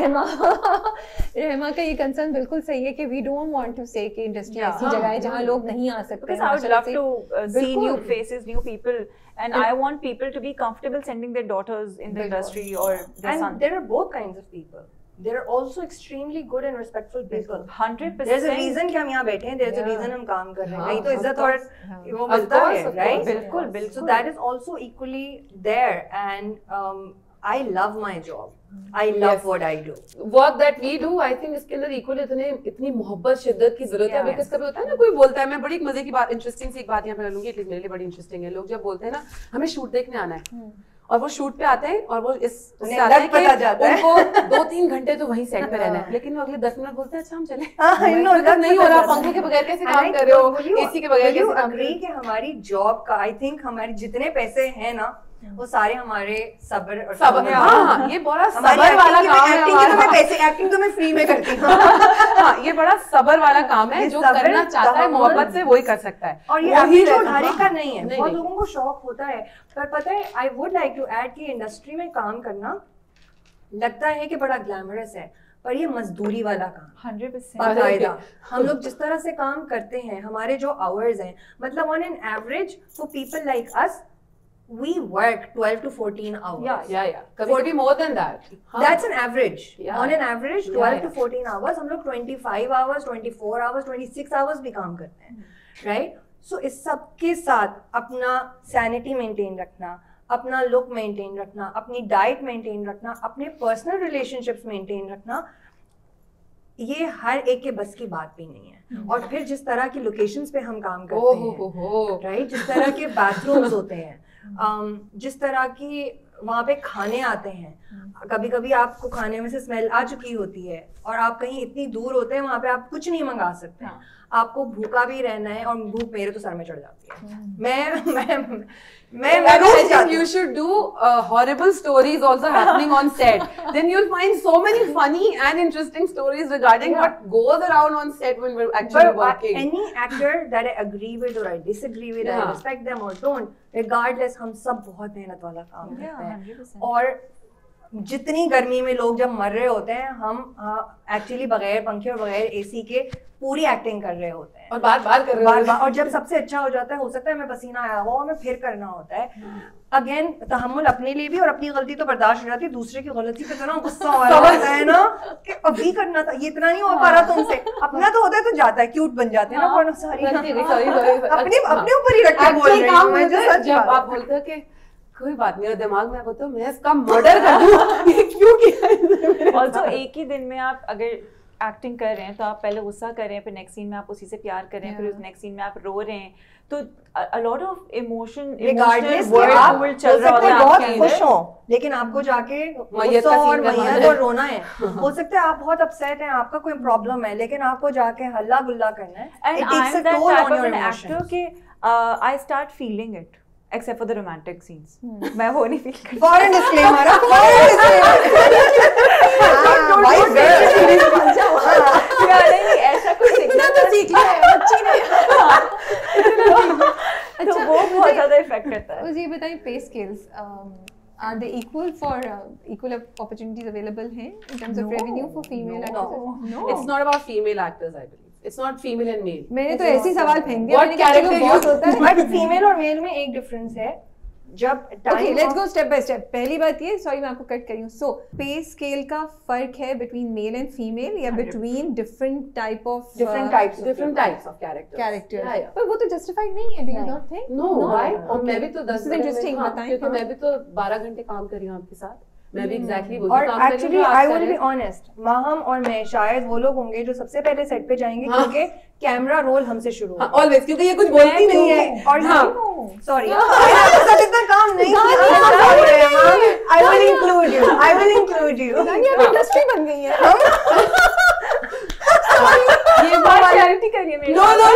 रहमा का ये कंसर्न बिल्कुल सही है कि वी डोंट वांट टू से कि इंडस्ट्री ऐसी जगह है जहाँ लोग नहीं आ सकते, because I would love to see new faces, new people, and I want people to be comfortable sending their daughters in the industry or their sons. And there are both kinds of people. There are also extremely good and respectful people. 100%. There's a reason कि हम यहाँ बैठे हैं. There's a reason हम काम कर रहे हैं. नहीं तो इज्जत और वो मिलता है, right? बिल्कुल बिल्कुल. So that is also equally there, and I love my job. I love what I do. Work that we do, I think इसके अंदर equally इतनी मोहब्बत, शिद्दत की जरूरत है, because कभी होता है ना, कोई बोलता है, मैं बड़ी एक मजे की बात, इंटरेस्टिंग सी एक बात यहाँ पे लूंगी, मेरे लिए बड़ी इंटरेस्टिंग है, लोग जब बोलते हैं ना हमें शूट देखने आना है, और वो शूट पे आते हैं और वो उससे आते हैं कि उनको 2-3 घंटे तो वहीं सेट पे रहना है, लेकिन वो अगले 10 मिनट बोलते हैं अच्छा हम चले, नहीं हो रहा, पंखे के बगैर कैसे काम कर रहे हो, एसी के बगैर कैसे काम कर रहे हो। कि हमारी जॉब का, आई थिंक हमारे जितने पैसे हैं ना, वो सारे हमारे सब्र और हाँ, ये बड़ा सब्र वाला काम है। एक्टिंग तो मैं फ्री में करती हूँ। हाँ, ये बड़ा सब्र वाला काम है, जो करना चाहता है मोहब्बत से वही कर सकता है, और ये अभी जो हर एक का नहीं है, बहुत लोगों को शौक होता है, पर पता है I would like to add कि इंडस्ट्री में काम करना लगता है कि बड़ा ग्लैमरस है, पर ये मजदूरी वाला काम 100%। हम लोग जिस तरह से काम करते हैं, हमारे जो आवर्स हैं, मतलब on an average for people like us, we work 12 to 14 hours. Yeah. Could more than that. That's an average. On an average, 12 to 14 hours. हम लोग 25 hours, 24 hours, 26 hours भी काम करते हैं, right? So इस सब के साथ अपना sanity maintain रखना, अपना look maintain रखना, अपनी diet maintain रखना, अपने personal relationships maintain रखना, ये हर एक के बस की बात भी नहीं है। और फिर जिस तरह की लोकेशंस पे हम काम करते हैं, राइट, जिस तरह के बाथरूम्स होते हैं, जिस तरह की वहाँ पे खाने आते हैं, कभी कभी आपको खाने में से स्मेल आ चुकी होती है और आप कहीं इतनी दूर होते हैं, वहाँ पे आप कुछ नहीं मंगा सकते हैं, आपको भूखा भी रहना है और भूख मेरे तो सर में चढ़ जाती है। मैं you should do horrible stories also happening on set. Then you'll find so many funny and interesting stories regarding what goes around on set when we're actually working. Any actor that I agree with or I disagree with, I respect them or don't, regardless, हम सब बहुत मेहनत वाला काम करते हैं। और जितनी गर्मी में लोग जब मर रहे होते हैं, हम एक्चुअली बगैर पंखे और बगैर एसी के पूरी एक्टिंग कर रहे होते हैं और बार-बार कर रहे होते हैं। और जब सबसे अच्छा हो जाता है, हो सकता है हमें पसीना आया हो, हमें फिर करना होता है। अगेन तहम्मुल अपने लिए भी, और अपनी गलती तो बर्दाश्त हो जाती है, दूसरे की गलती पे तो ना गुस्सा आ रहा होता है ना कि अभी करना था, ये इतना नहीं हो पा रहा तुमसे। अपना तो होता है तो जाता है, क्यूट बन जाते हैं ना। सॉरी अपने ऊपर ही रख के बोल रही हूं। जब आप बोलते हो कि कोई बात नहीं, दिमाग में होता है मैं इसका मर्डर कर दूं, ये क्यों किया। ऑल्सो एक ही दिन में आप अगर एक्टिंग कर रहे हैं तो आप पहले गुस्सा कर रहे हैं, फिर नेक्स्ट सीन में आप उसी से प्यार कर रहे हैं, फिर उस नेक्स्ट सीन में आप रो रहे हैं, तो a lot of emotion world चल रहा होता है, बहुत खुश हो, लेकिन आपको जाके गुस्सा और मैयत और रोना है। हो सकता है आप बहुत अपसेट हैं, आपका कोई प्रॉब्लम है, लेकिन आपको जाके हल्ला गुल्ला करना है। And I'm that type of an actor कि I start feeling it. Except for the romantic scenes. मैं वो नहीं feel करती। Foreign disclaimer, नहीं ऐसा कुछ सीखना तो सीख लिया है बच्ची ने। तो वो बहुत ज़्यादा इफेक्ट करता है। मुझे बताइए पे scales are they equal for equal opportunities available हैं in terms of revenue for female actors? No, it's not about female actors, I believe. It's not female and male. मैंने तो ऐसी सवाल फेंक दिया। What character बहुत होता है। But female और male में एक डिफरेंस है। जब Okay, let's go step by step. पहली बात ये, सॉरी मैं आपको कट कर रही हूँ। So पे स्केल का फर्क है between male and female या between different types of characters. Yeah. पर वो तो justified नहीं है, do you not think? No, why? और मैं भी तो 10 interesting बताएं, क्योंकि मैं भी तो 12 घंटे काम कर रही हूँ आपके साथ। मैं भी एग्जैक्टली वही और काम कर रही हूँ। Actually I will be honest, Maham और मैं शायद वो लोग होंगे जो सबसे पहले सेट पे जाएंगे, क्योंकि कैमरा रोल हमसे शुरू होगा ऑलवेज, क्योंकि ये कुछ बोलती नहीं है। और सॉरी इतना काम नहीं किया। I will include you industry बन गई है। ये बात क्लैरिटी करिए मेरे।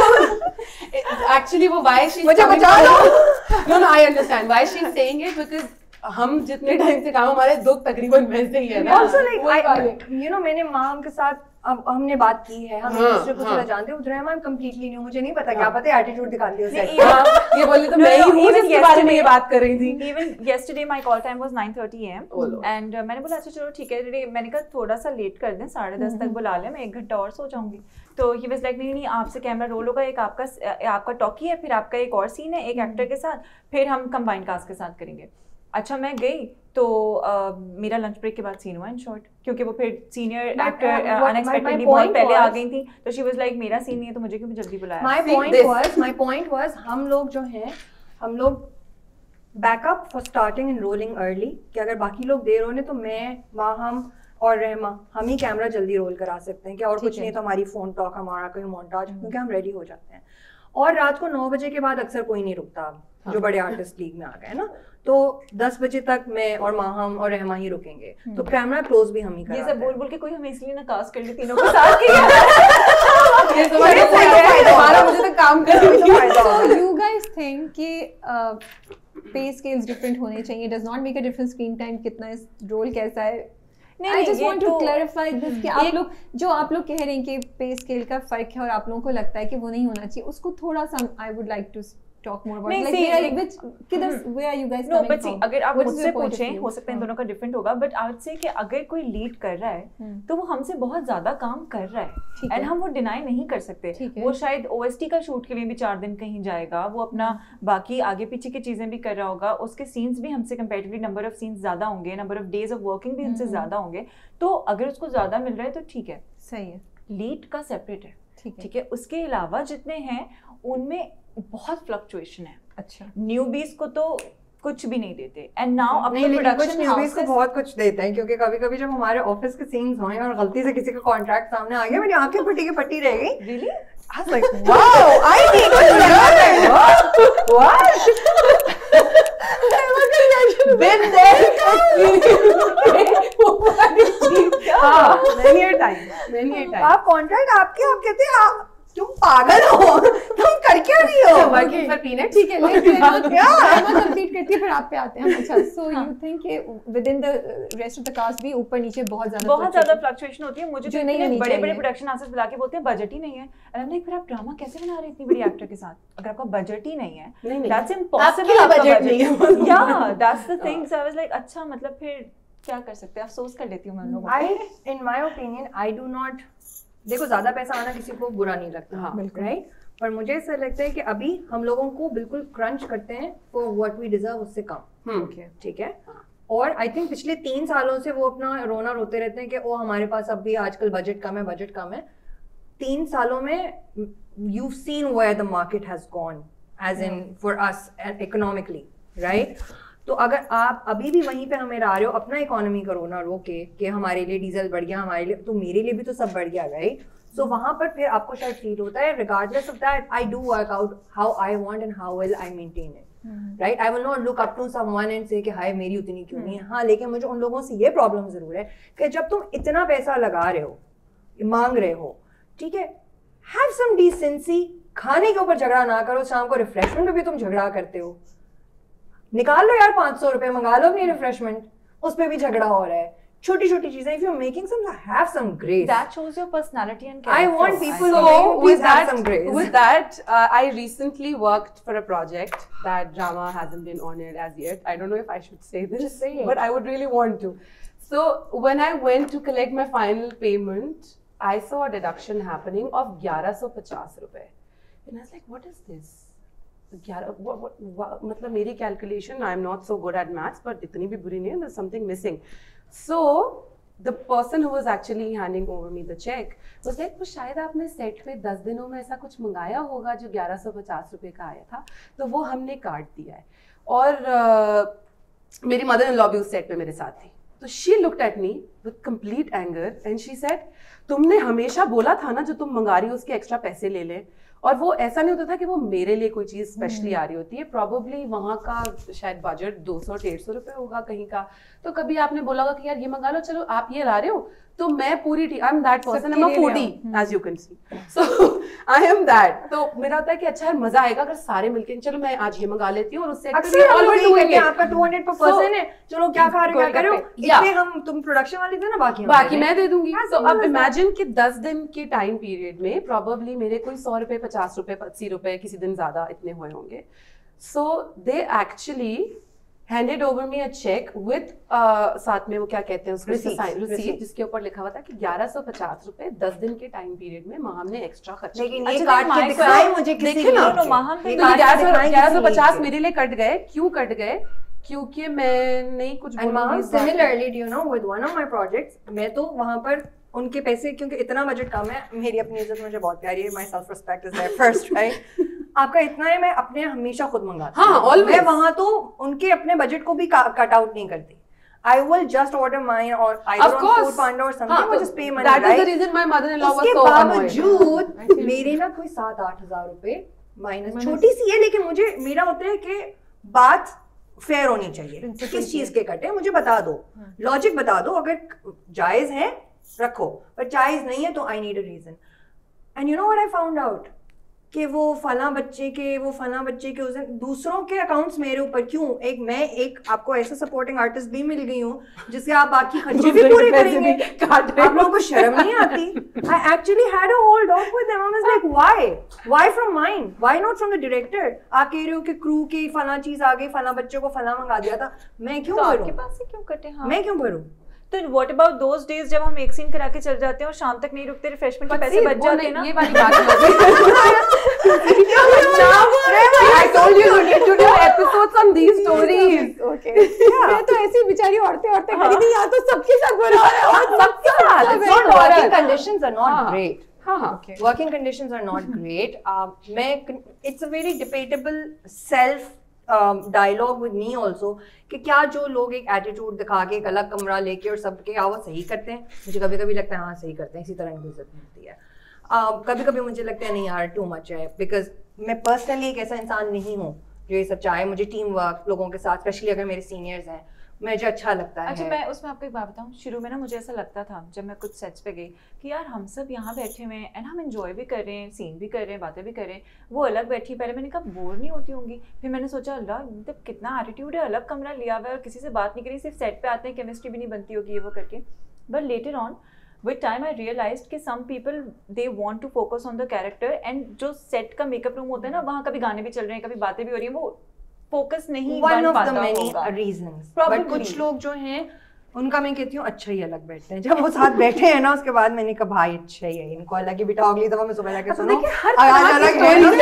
No. Actually, वो why she मुझे बचा लो। No, I understand why she is saying it because हम जितने टाइम से काम, हमारे दुख तकरीबन वैसे ही है ना। Also like you know, मैंने माम के साथ अब हमने बात की है, हम एक दूसरे को थोड़ा जानते हैं। उधर मैं कंप्लीटली न्यू, मुझे नहीं पता क्या पता एटीट्यूड दिखाती है ये बोली तो मैं ही हूँ जिसके बारे में ये बात कर रही थी। Even yesterday my call time was 9:30 AM and मैंने बोला अच्छा चलो ठीक है, मैंने कहा थोड़ा सा लेट कर दें, 10:30 तक बुला लें, मैं 1 घंटा और सो जाऊंगी। तो he was like नहीं आपसे कैमरा रोल होगा, एक आपका टॉकी है, फिर आपका एक और सीन है एक एक्टर के साथ, फिर हम कंबाइन कास्ट के साथ करेंगे। अच्छा मैं गई तो मेरा लंच ब्रेक के बाद सीन हुआ इन शॉर्ट, क्योंकि वो फिर सीनियर एक्टर अनएक्सपेक्टेडली बहुत पहले आ गई थी, तो शी वाज लाइक मेरा सीन नहीं है तो मुझे क्यों जल्दी बुलाया। माय पॉइंट वाज हम लोग जो हैं, हम लोग backup for starting and rolling early, कि अगर बाकी लोग देर होने तो मैं हम और रहमा हम ही कैमरा जल्दी रोल करा सकते हैं, क्या और कुछ नहीं तो हमारी फोन टॉक, हमारा कोई मोन्टाज, क्योंकि हम रेडी हो जाते हैं। और रात को 9 बजे के बाद अक्सर कोई नहीं रुकता, जो बड़े आर्टिस्ट लीग में आ गए ना, तो 10 बजे तक मैं और माहम और रहमा ही रुकेंगे, तो कैमरा क्लोज भी हम ही कराते हैं। ये सब बोल के कोई हमें इसलिए ना कास्ट कर ले तीनों को साथ किया। ये हमारा मुझे तो काम करने में फायदा होगा। So you guys think कि पे स्केल्स डिफरेंट होने चाहिए, does not make a difference screen time कितना है, रोल कैसा है? I just want to clarify this कि आप लोग कह रहे हैं कि पे स्केल का फर्क है और आप लोगों को लगता है कि वो नहीं होना चाहिए, उसको थोड़ा सा I would like to talk more about where are you guys no, coming but see, from? अगर आप मुझसे पूछें, हो सकता है इन दोनों का डिफरेंट होगा, बट आई वुड से कि अगर कोई लीड कर रहा है तो वो हमसे बहुत ज्यादा काम कर रहा है एंड हम वो डिनाई नहीं कर सकते। वो शायद ओएसटी का शूट के लिए भी 4 दिन कहीं जाएगा, वो अपना बाकी आगे पीछे की चीजें भी कर रहा होगा, उसके सीन्स भी हमसे कंपैरेटिवली नंबर ऑफ सीन्स ज्यादा होंगे, number of days of working भी हमसे ज्यादा होंगे, तो अगर उसको ज्यादा मिल रहा है तो ठीक है, सही है, लीड का सेपरेट है, ठीक है। उसके अलावा जितने हैं उनमें बहुत फ्लक्चुएशन है। अच्छा, न्यूबीज को तो कुछ भी नहीं देते एंड नाउ अपने प्रोडक्शन न्यूबीज को बहुत कुछ देते हैं, क्योंकि कभी-कभी जब हमारे ऑफिस के सीन्स हों और गलती से किसी का कॉन्ट्रैक्ट सामने आ गया, मेरी आंखें फटी की फटी रह गई। Really I was like, wow, I need to learn. What? Been there. Many a time. आप कॉन्ट्रैक्ट आपके आप कहते हैं तुम पागल हो, तुम कर क्या रही हो? Working for peanut. ठीक है, लेट्स कंप्लीट करती है, फिर आप पे आते हैं। अच्छा, सो यू थिंक कि within the rest of the cast भी ऊपर नीचे बहुत ज्यादा फ्लक्चुएशन होती है। मुझे जो तो नहीं बड़े बड़े प्रोडक्शन हाउसेस बुला के बोलते हैं बजट ही नहीं है, एंड आई एम लाइक फिर आप ड्रामा कैसे बना रहे इतनी बड़ी एक्टर के साथ अगर आपका बजट ही नहीं है? That's impossible. आपका बजट नहीं है। या that's the thing. So I was like अच्छा मतलब फिर क्या कर सकते हैं, अफसोस कर लेती हूँ मैं उन लोगों को। In my opinion I do not, देखो ज्यादा पैसा आना किसी को बुरा नहीं लगता, राइट? पर मुझे ऐसा लगता है कि अभी हम लोगों को बिल्कुल क्रंच करते हैं फॉर व्हाट वी डिजर्व, उससे कम। ठीक है। और आई थिंक पिछले 3 सालों से वो अपना रोना रोते रहते हैं कि ओ हमारे पास अब भी आजकल बजट कम है, बजट कम है। 3 सालों में you've seen where the market has gone as in for us economically, right? तो अगर आप अभी भी वहीं पे हमें आ रहे हो अपना इकोनॉमी करो ना रोके कि हमारे लिए डीजल बढ़ गया, हमारे लिए तो मेरे लिए भी तो सब बढ़ गया, राइट? सो वहां पर फिर आपको शायद फील होता है regardless of that I do work out how I want and how will I maintain it, right? I will not look up to someone and say कि हाय मेरी उतनी क्यों नहीं है। हाँ, लेकिन मुझे उन लोगों से ये प्रॉब्लम जरूर है कि जब तुम इतना पैसा लगा रहे हो, मांग रहे हो, ठीक है, have some decency, खाने के ऊपर झगड़ा ना करो, शाम को रिफ्रेशमेंट पे भी तुम झगड़ा करते हो, निकाल लो यार 500 रुपए, मंगा लो अपनी रिफ्रेशमेंट, उस पे भी झगड़ा हो रहा है। छोटी छोटी चीजें, if you're making some, have some grace. That shows your personality and character. I want people to please have some grace. With that, I recently worked for a project that drama hasn't been honored as yet. I don't know if I should say this, just say it, but I would really want to. So when I went to collect my final payment, I saw a deduction happening of 1150 रुपए, and I was like, what is this? 11, मतलब मेरी calculation, I am not so good at maths, but इतनी भी बुरी नहीं है, there's something missing. So the person who was actually handing over me the check was like, वो शायद आपने सेट में 10 दिनों में ऐसा कुछ मंगाया होगा जो 1150 रुपए का आया था, तो वो हमने काट दिया है। और मेरी मदर इन लॉ भी उस सेट पे मेरे साथ थी, तो she looked at me with complete anger and she said, तुमने हमेशा बोला था ना जो तुम मंगा रही हो उसके एक्स्ट्रा पैसे ले ले। और वो ऐसा नहीं होता था कि वो मेरे लिए कोई चीज स्पेशली आ रही होती है, प्रॉबेबली वहाँ का शायद बजट 200-150 रुपए होगा कहीं का, तो कभी आपने बोला होगा कि यार ये मंगा लो, चलो आप ये ला रहे हो, तो मैं पूरी I am that person, I am a foodie as you can see, so I am that. तो मेरा होता है कि अच्छा यार मजा आएगा अगर सारे मिलके, चलो मैं आज ये मंगा लेती हूँ और उससे आपका 200 per person है, चलो क्या खा रहे हो, क्या कर रहे हो, इसलिए हम तुम प्रोडक्शन वाले थे ना, बाकी मैं दे दूंगी। तो अब इमेजिन कि 10 दिन के टाइम पीरियड में प्रॉबेबली मेरे कोई 100 रुपए, 50 रुपए, 80 रुपए, किसी दिन ज्यादा इतने हुए होंगे। So they actually handed over me a check with साथ में वो क्या कहते हैं उसको, receipt, जिसके ऊपर लिखा हुआ था कि 1150 रुपए 10 दिन के टाइम पीरियड में हमने एक्स्ट्रा खर्च किया। लेकिन ये काट के दिखाए मुझे किसी ने, 1150 मेरे लिए कट गए। क्यों कट गए? क्योंकि मैं नहीं कुछ बोलूंगी। Similarly, do you know, with one of my projects, मैं तो वहाँ पर उनके पैसे, क्योंकि इतना बजट कम है, मेरी अपनी इज्जत मुझे बहुत प्यारी है, my self respect is there first, right? आपका इतना है, मैं अपने हमेशा खुद मंगाती हूँ। हाँ, मैं वहाँ तो उनके अपने बजट को भी कट आउट नहीं करती। I will just order mine or either on Foodpanda or something, or just pay money, right? That is the reason my mother-in-law was so annoyed. उसके बावजूद मेरे ना कोई 7-8 हजार रुपए माइनस, छोटी सी है, लेकिन मुझे मेरा होता है कि बात फेयर होनी चाहिए, किस चीज के कटे मुझे बता दो, लॉजिक बता दो, अगर जायज है रखो, पर जायज नहीं है तो I need a reason. And you know what I found out, कि वो फला बच्चे के उस दिन दूसरों के अकाउंट्स मेरे ऊपर क्यों, मैं एक आपको ऐसा सपोर्टिंग आर्टिस्ट भी मिल गई हूँ जिससे आप बाकी खर्चे भी पूरे करेंगे, आप लोगों को शर्म नहीं आती? I actually had a whole talk with them. I was like, why from mine? Why not from the director? आप कह रहे हो कि क्रू की फला चीज आ गई, फला बच्चे को फला मंगा दिया था, मैं क्यों भरूं? आपके पास से क्यों कटे? हाँ, मैं क्यों भरूं? तो व्हाट अबाउट दोस डेज जब हम एक सीन करा के चल जाते हैं और शाम तक नहीं रुकते, रिफ्रेशमेंट के पैसे बच जाते हैं ना? ये वाली बात I told you you need to do episodes on these stories. Okay. मैं तो ऐसी बेचारी औरतें खरीदी, या तो सबके साथ बुरा हो रहा है, सबके साथ। Working conditions are not great. Okay. Working conditions are not great. It's a very debatable self dialogue with me also, कि क्या जो लोग एक एटीट्यूड दिखा के एक अलग कमरा लेके और सबके वो सही करते हैं? मुझे कभी कभी लगता है हाँ सही करते हैं, इसी तरह इनकी इज्जत मिलती है। कभी कभी मुझे लगता है नहीं यार टू मच है, बिकॉज मैं पर्सनली एक ऐसा इंसान नहीं हूँ जो ये सब चाहे। मुझे टीम वर्क लोगों के साथ, स्पेशली अगर मेरे सीनियर्स हैं, मुझे अच्छा लगता है। अच्छा, मैं उसमें आपको एक बात बताऊं, शुरू में ना मुझे ऐसा लगता था जब मैं कुछ सेट्स पे गई कि यार हम सब यहाँ बैठे हुए हैं एंड हम एंजॉय भी कर रहे हैं, सीन भी कर रहे हैं, बातें भी कर रहे हैं, वो अलग बैठी। पहले मैंने कहा बोर नहीं होती होंगी, फिर मैंने सोचा अल्लाह मतलब कितना एटीट्यूड है, अलग कमरा लिया हुआ है और किसी से बात नहीं करी, सिर्फ सेट पे आते हैं, केमिस्ट्री भी नहीं बनती होगी ये वो करके। But later on with time I realized कि some people they want to focus on the character, and जो सेट का मेकअप रूम होता है ना, वहाँ कभी गाने भी चल रहे हैं, कभी बातें भी हो रही हैं, वो फोकस नहीं बन पाता होगा। One of the many reasons. But कुछ लोग जो हैं उनका मैं कहती हूँ अच्छा ही अलग बैठते हैं। जब वो साथ बैठे हैं ना, उसके बाद मैंने कहा भाई अच्छा ही है, इनको अलग ही बिठाओ, अगली दफा मैं सुबह जाके सुनो आज अलग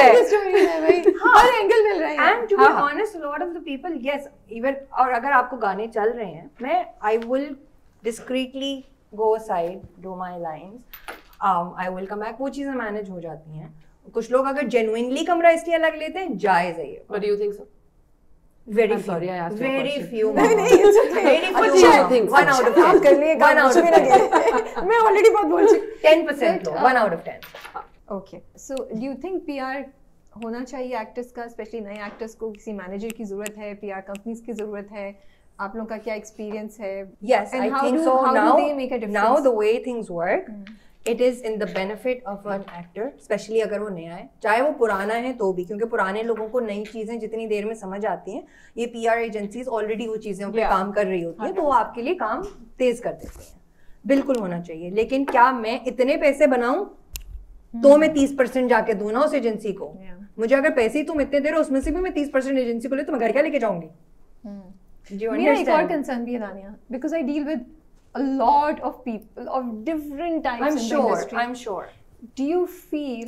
हर एंगल मिल रहा है। And to be honest, a lot of the people, yes, even और अगर आपको गाने चल रहे हैं, मैं I will discreetly go aside, do my lines, I will come back, वो चीजें मैनेज हो जाती हैं। कुछ लोग अगर genuinely कमरा इसलिए अलग लेते हैं, जायज है ये। What do you think so? Very I'm few. sorry, I asked you a Very question. few. नहीं, it's okay. Very few. अच्छा, I think so. 1 out of 10. आप कर लिए, 1 out of 10. मैं already बहुत बोल चुकी। 10% लो, 1 out of 10. Okay. So do you think PR होना चाहिए एक्टर्स का, स्पेशली नए एक्टर्स को किसी मैनेजर की जरूरत है, PR कंपनीज की जरूरत है? आप लोगों का क्या एक्सपीरियंस है? Yes, And I how think do- so. how do Now, they make a difference? now the way things work, it is in the benefit of an actor, especially अगर वो नया है, चाहे वो पुराना है तो भी, क्योंकि पुराने लोगों को नई चीजें जितनी देर में समझ आती हैं, ये PR एजेंसीज ऑलरेडी वो चीजों पे काम कर रही होती हैं, तो वो आपके लिए काम तेज कर देती हैं। बिल्कुल होना चाहिए, लेकिन क्या मैं इतने पैसे बनाऊं तो मैं 30% जाके दूं ना उस एजेंसी को? मुझे अगर पैसे ही तुम इतने दे रहे हो, उसमें से भी मैं 30% एजेंसी को ले, तो मैं घर क्या लेके जाऊंगी? मेरा एक और कंसर्न भी है दानिया, because I deal with a lot of people of different types I'm in the sure, industry. I'm sure. Do you feel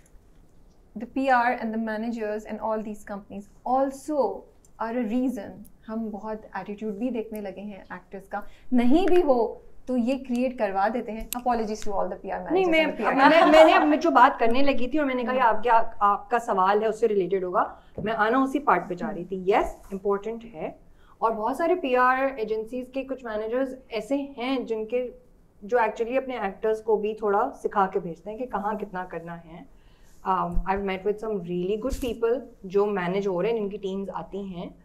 the PR and the managers and all these companies also are a reason हम बहुत attitude भी देखने लगे हैं actors का? नहीं भी हो तो ये create करवा देते हैं। Apologies to all the PR managers. नहीं, मैंने जो बात करने लगी थी और मैंने कहा आपका सवाल है उससे रिलेटेड होगा, मैं आना उसी पार्ट पे जा रही थी। यस, इम्पोर्टेंट है, और बहुत सारे PR एजेंसीज के कुछ मैनेजर्स ऐसे हैं जिनके जो एक्चुअली अपने एक्टर्स को भी थोड़ा सिखा के भेजते हैं कि कहाँ कितना करना है। I have met with some really good people जो मैनेज हो रहे हैं, जिनकी टीम्स आती हैं,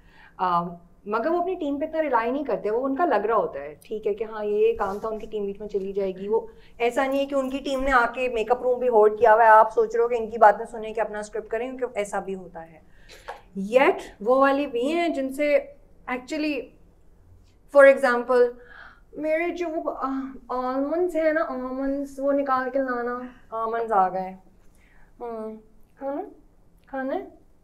मगर वो अपनी टीम पे इतना रिलाई नहीं करते। वो उनका लग रहा होता है ठीक है कि हाँ ये काम था, उनकी टीम बीच में चली जाएगी। वो ऐसा नहीं है कि उनकी टीम ने आके मेकअप रूम भी होल्ड किया हुआ है, आप सोच रहे हो कि इनकी बातें सुने कि अपना स्क्रिप्ट करें, क्योंकि ऐसा भी होता है। येट वो वाली भी हैं जिनसे एक्चुअली, फॉर एग्जाम्पल, मेरे जो वो आलमंड्स है ना, आलमंड्स वो निकाल के लाना, आलमंड्स आ गए, खाना खाना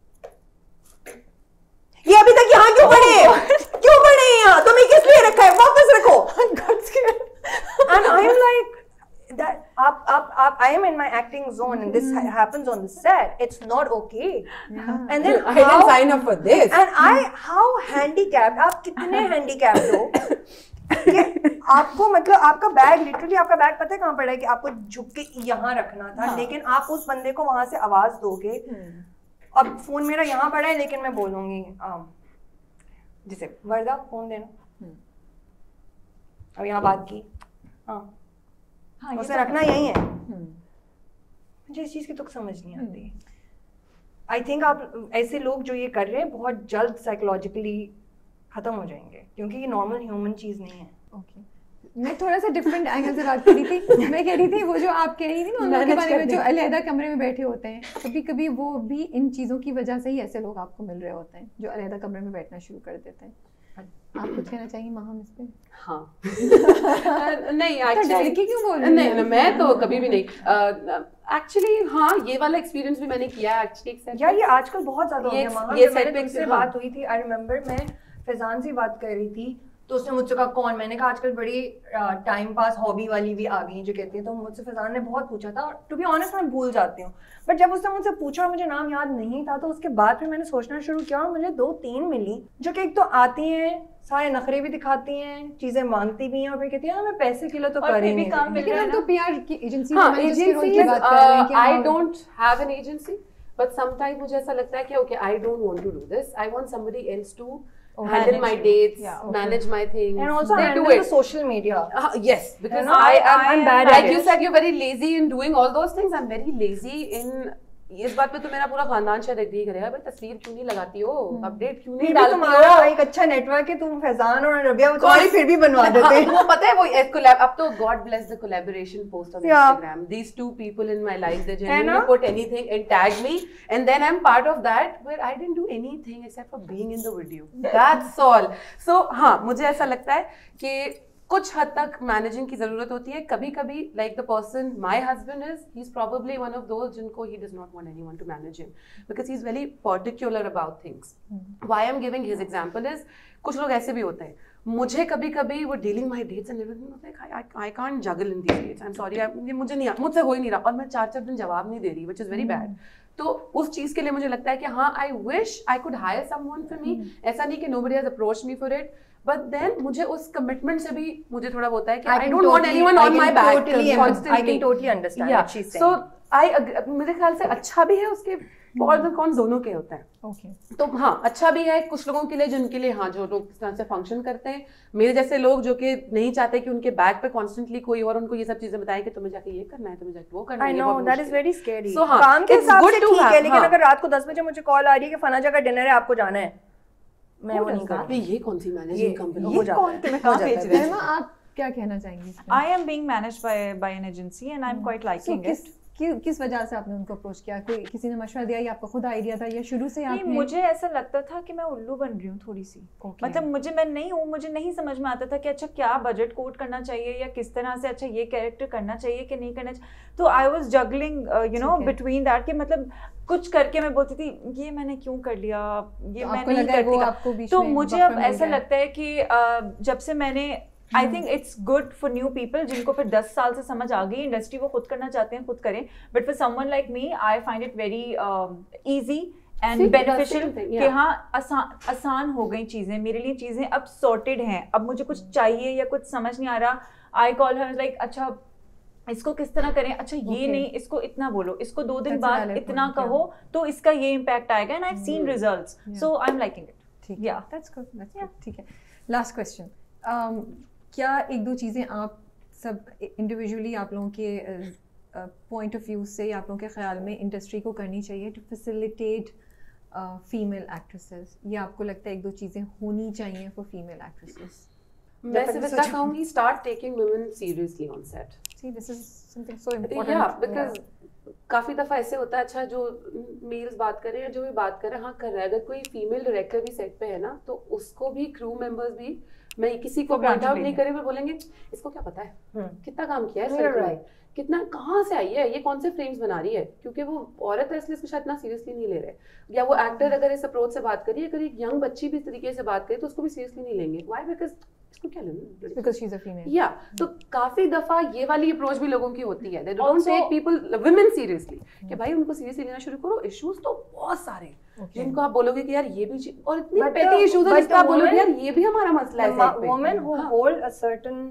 ये अभी तक यहाँ क्यों पड़े हैं? क्यों पड़े हैं यहाँ? तुम्हें किस लिए रखा है? वापस रखो। And I'm like that. I am in my acting zone, and this happens on the set. It's not okay. Yeah. And then I didn't sign up for this. And how handicapped? आप कितने handicapped हो? कि आपको मतलब आपका bag, literally आपका bag पता है कहाँ पड़ा है, कि आपको झुक के यहाँ रखना था, लेकिन आप उस बंदे को वहां से आवाज दोगे। अब फोन मेरा यहाँ पड़ा है, लेकिन मैं बोलूंगी जैसे वर्दा फोन देना, अब यहाँ बात की, हाँ उसे रखना यही है। मुझे इस चीज की तुक समझ नहीं आती। आई थिंक आप ऐसे लोग जो ये कर रहे हैं बहुत जल्द साइकोलॉजिकली खत्म हो जाएंगे, क्योंकि ये नॉर्मल ह्यूमन चीज नहीं है। Okay. मैं थोड़ा सा डिफरेंट एंगल से बात कर रही थी। मैं कह रही थी वो जो आप कह रही थी ना उन लोगों के बारे में जो अलग कमरे में बैठे होते हैं, कभी कभी वो भी इन चीज़ों की वजह से ही ऐसे लोग आपको मिल रहे होते हैं जो अलग कमरे में बैठना शुरू कर देते हैं। आप कुछ कहना चाहिए माहम इस पे? हाँ नहीं डर के क्यों बोल रही हैं? नहीं मैं तो कभी भी नहीं एक्चुअली। हाँ ये वाला एक्सपीरियंस भी मैंने किया है एक्चुअली। यार ये आजकल बहुत ज्यादा हो गया। ये सेट पे मुझसे बात हुई थी, आई रिमेम्बर मैं फैजान से बात कर रही थी, तो उसने मुझसे कहा कौन, मैंने कहा आजकल बड़ी टाइम पास हॉबी वाली भी आ गई जो कहती है। तो मुझसे फैजान ने बहुत पूछा था, टू बी ऑनेस्ट मैं भूल जाती हूँ, बट जब उसने मुझसे पूछा और मुझे नाम याद नहीं था, तो उसके बाद फिर मैंने सोचना शुरू किया और मुझे 2-3 मिली जो कि एक तो आती हैं, सारे नखरे भी दिखाती हैं, चीजें मांगती भी हैं, और फिर कहती है मैं पैसे के लिए तो कर ही नहीं रही। लेकिन हम तो पीआर की agency I don't have an agency, but sometime मुझे ऐसा लगता है कि okay I don't want to do this, I want somebody else to handle my dates, manage my things, and also handle the social media. Yes, because I'm bad at it. Like you said, you're very lazy in doing all those things. I'm very lazy in इस बात पे तो मेरा पूरा खानदान शायद agree करेगा, भाई तस्वीर क्यों नहीं लगाती हो, अपडेट क्यों नहीं फिर भी डालती तुम्हारा हो? एक अच्छा नेटवर्क है, तुम फैजान और रबिया वो तुम्हारी फिर भी बनवा देते हैं। वो पता है वो कोलैब, अब तो God bless the collaboration post on Instagram, these two people in my life they genuinely put anything and tag me and then I'm part of that where I didn't do anything except for being in the video, that's all. So हाँ, मुझे ऐसा लगता है कि कुछ हद तक managing की जरूरत होती है कभी कभी. Like the person my husband is, he is probably one of those जिनको he does not want anyone to manage him because he is very particular about things. Why I am giving his example is, कुछ लोग ऐसे भी होते हैं, मुझे कभी कभी वो dealing my dates and everything होता है, I can't juggle in these dates, I am sorry, ये मुझे नहीं, मुझसे हो ही नहीं रहा, और मैं 4-4 दिन जवाब नहीं दे रही, व्हिच इज वेरी बैड. तो उस चीज के लिए मुझे लगता है कि हाँ, I wish I could hire someone for me. ऐसा नहीं कि nobody has approached me for it, but then मुझे उस कमिटमेंट से भी मुझे थोड़ा होता है कि I don't want anyone on my back constantly. I can totally understand what she is saying. So मेरे ख्याल से अच्छा भी है, उसके और और कौन दोनों के होता है. ओके, तो हाँ, अच्छा भी है कुछ लोगों के लिए, जिनके लिए हाँ, जो लोग इस तरह से फंक्शन करते हैं, मेरे जैसे लोग जो कि नहीं चाहते कि उनके बैक पे कॉन्स्टेंटली कोई और उनको ये सब चीजें बताए कि तुम्हें जाके ये करना है, तुम्हें जाके वो करना है. I know that is very scary. So, हाँ, काम के it's हिसाब good से to ठीक है, have, लेकिन हाँ. अगर रात को 10 बजे मुझे कॉल आ रही है कि फना जगह डिनर है, आपको जाना है, मैं वो नहीं करती. ये कौन सी मैनेजिंग कंपनी हो जाता है, तुम्हें कहाँ भेज रहे हैं? रहमा, आप क्या कहना चाहेंगी इसमें? I am being managed by an agency and I'm quite liking it. किस वजह से आपने उनको अप्रोच किया? कोई किसी ने मशवरा दिया या आपको खुद आइडिया था या शुरू से आपने? मुझे ऐसा लगता था कि मैं उल्लू बन रही हूँ थोड़ी सी. मतलब मैं नहीं हूँ, मुझे नहीं समझ में आता था कि अच्छा क्या बजट कोड करना चाहिए या किस तरह से अच्छा ये कैरेक्टर करना चाहिए कि नहीं करना चाहिए. तो I was juggling you know between that, कि मतलब कुछ करके मैं बोलती थी ये मैंने क्यों कर लिया, ये मैं नहीं करती. तो मुझे अब ऐसा लगता है कि जब से मैंने I think it's good for new people जिनको फिर 10 साल से समझ आ गई इंडस्ट्री, वो खुद करना चाहते हैं खुद करें. But for someone like me I find it very easy and beneficial कि हाँ आसान हो गई चीजें मेरे लिए, चीजें अब सॉर्टेड हैं. अब मुझे कुछ चाहिए या कुछ समझ नहीं आ रहा, आई कॉल हर लाइक अच्छा इसको किस तरह करें, अच्छा ये नहीं, इसको इतना बोलो, इसको 2 दिन बाद इतना कहो तो इसका ये इम्पैक्ट आएगा. And I have seen results, so I am liking it. ठीक है, दैट्स गुड. ठीक है, लास्ट क्वेश्चन. क्या 1-2 चीज़ें आप सब इंडिविजुअली आप लोगों के पॉइंट ऑफ व्यू से या आप लोगों के ख्याल में इंडस्ट्री को करनी चाहिए टू फैसिलिटेट फीमेल एक्ट्रेसेस, या आपको लगता है 1-2 चीज़ें होनी चाहिए फॉर फीमेल एक्ट्रेसेस? मैं सिर्फ इतना कहूंगी, start taking women seriously on set. See this is something so important. या बिकॉज काफी दफा ऐसे होता है, अच्छा जो मेल्स बात कर रहे हैं, जो भी बात कर रहे हैं, हाँ कर रहा है, अगर कोई फीमेल डायरेक्टर भी सेट पे है ना, तो उसको भी क्रू मेंबर्स भी, मैं किसी को पॉइंट आउट नहीं करे, बोलेंगे इसको क्या पता है, कितना काम किया है, कितना कहाँ से आई है, ये कौन से फ्रेम्स बना रही है, क्योंकि वो औरत है इसलिए इसको शायद इतना सीरियसली नहीं ले रहे. या वो एक्टर अगर इस अप्रोच से बात करिए, अगर एक यंग बच्ची भी इस तरीके से बात करे तो उसको भी सीरियसली नहीं लेंगे. व्हाई? बिकॉज इसको क्या लेना, because she is a female. या तो काफी दफा ये वाली अप्रोच भी लोगों की होती है, they don't take people women seriously, कि भाई उनको सीरियसली लेना शुरू करो. इश्यूज तो बहुत सारे जिनको आप बोलोगे कि यार ये भी, और इतनी पेटी इश्यूज है जिसको आप बोलोगे यार ये भी हमारा मसला है. Women who hold a certain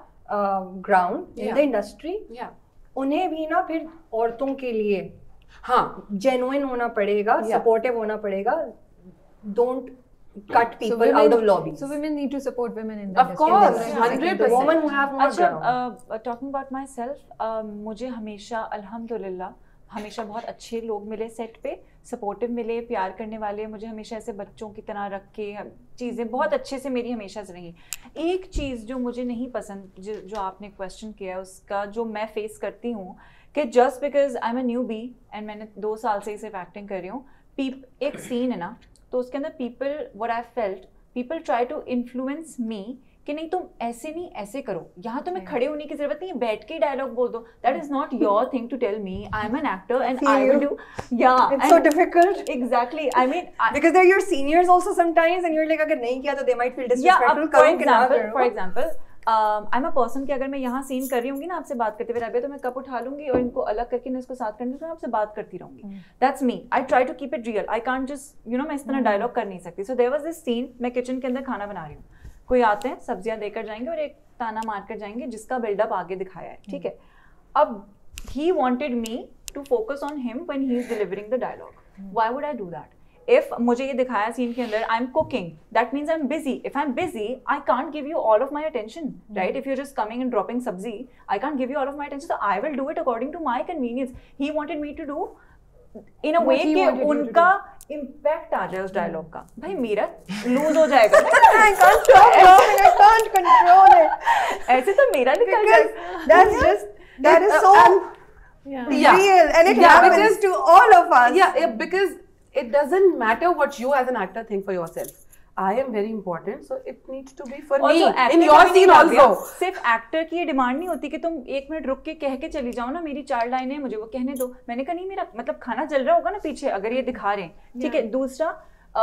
ground in the industry, उन्हें भी ना फिर औरतों के लिए हाँ जेन्युइन होना पड़ेगा, सपोर्टिव होना पड़ेगा. Don't cut people out of lobbies. So women need to support women in the of course 100%. Women who have more अच्छा, talking about myself, मुझे हमेशा अल्हम्दुलिल्लाह हमेशा बहुत अच्छे लोग मिले सेट पे, सपोर्टिव मिले, प्यार करने वाले. मुझे हमेशा ऐसे बच्चों की तरह रख के चीज़ें बहुत अच्छे से मेरी हमेशा से रही. एक चीज़ जो मुझे नहीं पसंद, जो आपने क्वेश्चन किया उसका, जो मैं फेस करती हूँ कि just because I am a newbie and मैंने 2 साल से ही सिर्फ एक्टिंग कर रही हूँ, एक सीन है ना, तो उसके अंदर people, what I felt, people try to influence me कि नहीं तुम ऐसे नहीं ऐसे करो, यहाँ तुम्हें खड़े होने की जरूरत नहीं है, बैठ के डायलॉग बोल दो. That is not your thing to tell me. I am an actor and I will do. या it's so difficult. Exactly, I mean because they are your seniors also sometimes and you are like अगर नहीं किया तो they might feel disrespectful. For example I am a person कि अगर मैं यहाँ scene कर रही हूँगी ना आपसे बात करते हुए रबिया, तो मैं कप उठा लूंगी और इनको अलग करके मैं इसको साथ करने, तो मैं आपसे बात करती रहूंगी. That's me. I try to keep it real. I can't just मैं इस तरह डायलॉग कर नहीं सकती. So there was this scene, मैं किचन के अंदर खाना बना रही हूँ, कोई आते हैं सब्जियां देकर जाएंगे और एक ताना मार कर जाएंगे जिसका बिल्डअप आगे दिखाया है, ठीक है. अब he wanted me to focus on him when he is delivering the dialogue. Why would I do that? If मुझे ये दिखाया सीन के अंदर, I'm cooking, that means I'm busy. If I'm busy, I can't give you all of my attention, right? If you're just coming and dropping sabzi, I can't give you all of my attention. So I will do it according to my convenience. He wanted me to do इन अ वे कि उनका impact आ जाए उस dialogue का। भाई मेरा loose हो जाएगा ऐसे तो मेरा निकल जाएगा। That is so real and it happens to all of us. Yeah, because it doesn't matter what you as an actor think for yourself. I am very important, so it needs to be for me. In your scene also. सिर्फ actor की ये demand नहीं होती कि तुम 1 minute रुक के कह के चली जाओ ना, मेरी 4 लाइनें मुझे वो कहने दो। मैंने कहा नहीं, मेरा मतलब खाना चल रहा होगा ना पीछे, अगर ये दिखा रहे हैं ठीक है। दूसरा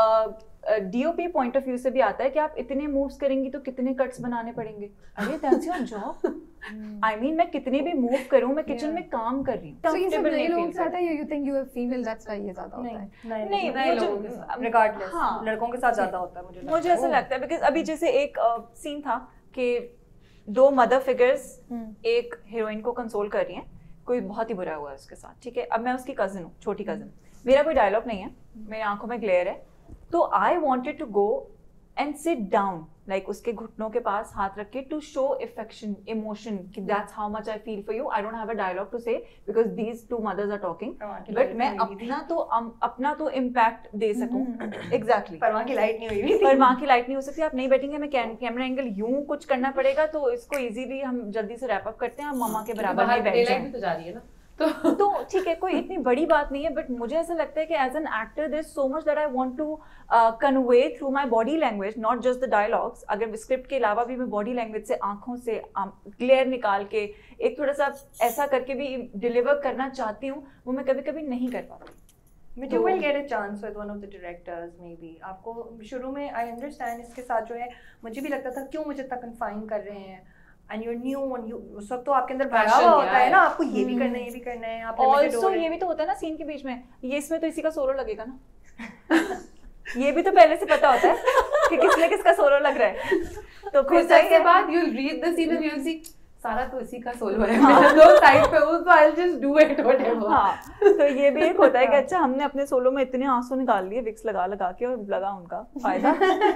डीओपी पॉइंट ऑफ व्यू से भी आता है कि आप इतने मूव्स करेंगी तो कितने कट्स बनाने पड़ेंगे। अरे that's your job. I mean मैं कितने भी मूव करूं, मैं किचन में काम कर रही हूं। So ये सब नए लोगों के साथ है, you think you are female, that's why ये ज्यादा होता है? नहीं नए लोगों के साथ रिगार्डलेस, लड़कों के साथ ज्यादा होता है मुझे ऐसा लगता है। बिकॉज अभी जैसे एक सीन था कि 2 मदर फिगर्स एक हीरोइन को कंसोल कर रही हैं, कोई बहुत ही बुरा हुआ है उसके साथ, ठीक है। अब मैं उसकी कजिन हूँ, छोटी कजिन, मेरा कोई डायलॉग नहीं है, मेरी आंखों में ग्लेयर है, तो I wanted to go and sit down, like उसके घुटनों के पास हाथ रख के, टू शो अफेक्शन, इमोशन, कि that's how much I feel for you. I don't have a dialogue to say because these 2 mothers are talking, but मैं अपना तो इम्पैक्ट दे सकूं। एग्जैक्टली। पर वहाँ की लाइट नहीं हुई, पर वहाँ की लाइट नहीं हो सकती, आप नहीं बैठेंगे, हमें कैमरा एंगल यूं कुछ करना पड़ेगा, तो इसको इजीली हम जल्दी से रैप अप करते हैं, मम्मा के बराबर नहीं बैठ जाए तो जा रही है ना, तो ठीक है, कोई इतनी बड़ी बात नहीं है। बट मुझे ऐसा लगता है कि as an actor there is so much that I want to convey through my body language, not just the dialogues. अगर स्क्रिप्ट के अलावा भी मैं बॉडी लैंग्वेज से, आंखों से ग्लेयर निकाल के एक थोड़ा सा ऐसा करके भी डिलीवर करना चाहती हूँ, वो मैं कभी कभी नहीं कर पाती। But you will get a chance with one of the directors maybe. आपको शुरू में I understand इसके साथ जो है, मुझे भी लगता था क्यों मुझे तक कन्फाइन कर रहे हैं, and you're new and you उस वक्त तो आपके अंदर भरा हुआ होता है ना, आपको ये भी करना है, ये भी करना है, आप also ये भी तो होता है ना सीन के बीच में, ये इसमें तो इसी का सोलो लगेगा ना ये भी तो पहले से पता होता है कि किसमें किसका सोलो लग रहा है, तो फिर उसके बाद you'll read the scene and you'll see सारा तो इसी का सोलो है, मैं दो साइड पे हूँ, तो I'll just do it whatever। हाँ, तो ये भी एक होता है कि अच्छा हमने अपने सोलो में इतने आंसू निकाल लिए विक्स लगा लगा के, और लगा उनका फायदा।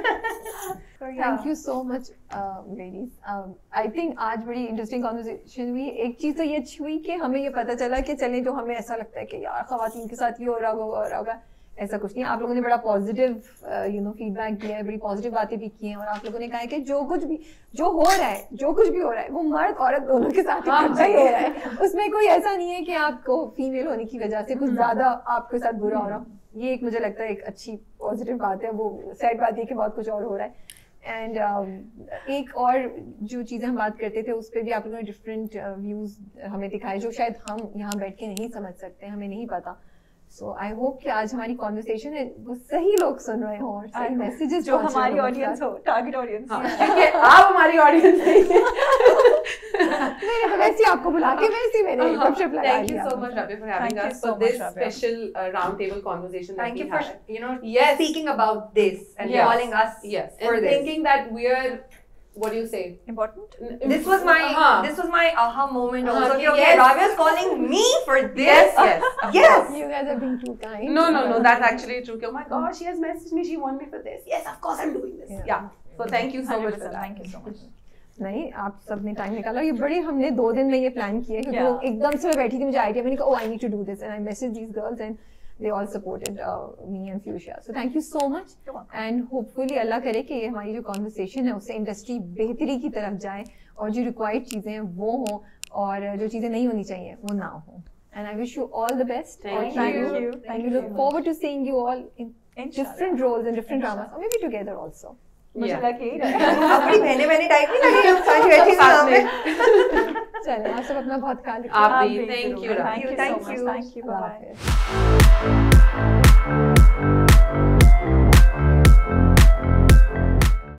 Thank you so much, ladies. I think आज बड़ी इंटरेस्टिंग कॉन्वर्सेशन हुई। एक चीज तो ये अच्छी हुई कि हमें ये पता चला कि चले जो हमें ऐसा लगता है कि यार खवातीन के साथ ये हो रहा होगा, ऐसा कुछ नहीं। आप लोगों ने बड़ा पॉजिटिव फीडबैक दिया है, बड़ी पॉजिटिव बातें भी की हैं, और आप लोगों ने कहा है कि जो कुछ भी जो हो रहा है, जो कुछ भी हो रहा है, वो मर्द औरत दोनों के साथ इकट्ठा ही हो रहा है। उसमें कोई ऐसा नहीं है कि आपको फीमेल होने की वजह से कुछ ज्यादा आपके साथ बुरा हो रहा। ये एक मुझे लगता है एक अच्छी पॉजिटिव बात है। वो सैड बात है कि बहुत कुछ और हो रहा है। एंड एक और जो चीज़ें हम बात करते थे उस पर भी आप लोगों ने डिफरेंट व्यूज हमें दिखाए, जो शायद हम यहाँ बैठ के नहीं समझ सकते, हमें नहीं पता। सो आई होप कि आज हमारी कॉन्वर्सेशन है वो सही लोग सुन रहे हो और सही मैसेजेस जो हमारी ऑडियंस हो, टारगेट ऑडियंस। क्योंकि आप हमारी ऑडियंस नहीं मैंने वैसे आपको बुला के वैसे मैंने गपशप लगा Thank you so much, Rabi, for having us for this special round table conversation that we had. Thank you for speaking about this and calling us for and this. thinking that we're, what do you say, important. This was my aha moment also. Okay, Rabia's calling me for this. Yes. You guys are being too kind. No, that's actually true. Oh my God, she has messaged me. She wants me for this. Yes, of course I'm doing this. Yeah. So thank you so much for that. Thank you so much. नहीं, आप सबने time निकाला। ये बड़ी हमने 2 दिन में ये प्लान किया क्योंकि वो एकदम से मैं बैठी थी, मुझे आइडिया, मैंने कहा oh I need to do this and I messaged these girls and they all supported me and Fuchsia. So thank you so much and hopefully अल्लाह करे कि ये हमारी जो कॉन्वर्सेशन है उससे इंडस्ट्री बेहतरी की तरफ जाए और जो रिक्वायर्ड चीज़ें हैं वो हों और जो चीज़ें नहीं होनी चाहिए वो ना हो। And I wish you all the best. Thank you. And we look forward to seeing you all in different roles and different dramas or maybe together also. मुझे लगा कि अपनी मैंने टाइप नहीं लगी हम सारी बैठी साथ में। चलिए आप सब अपना बहुत ख्याल रखिए। आप भी, thank you, thank you, thank you, thank you, bye. Bye.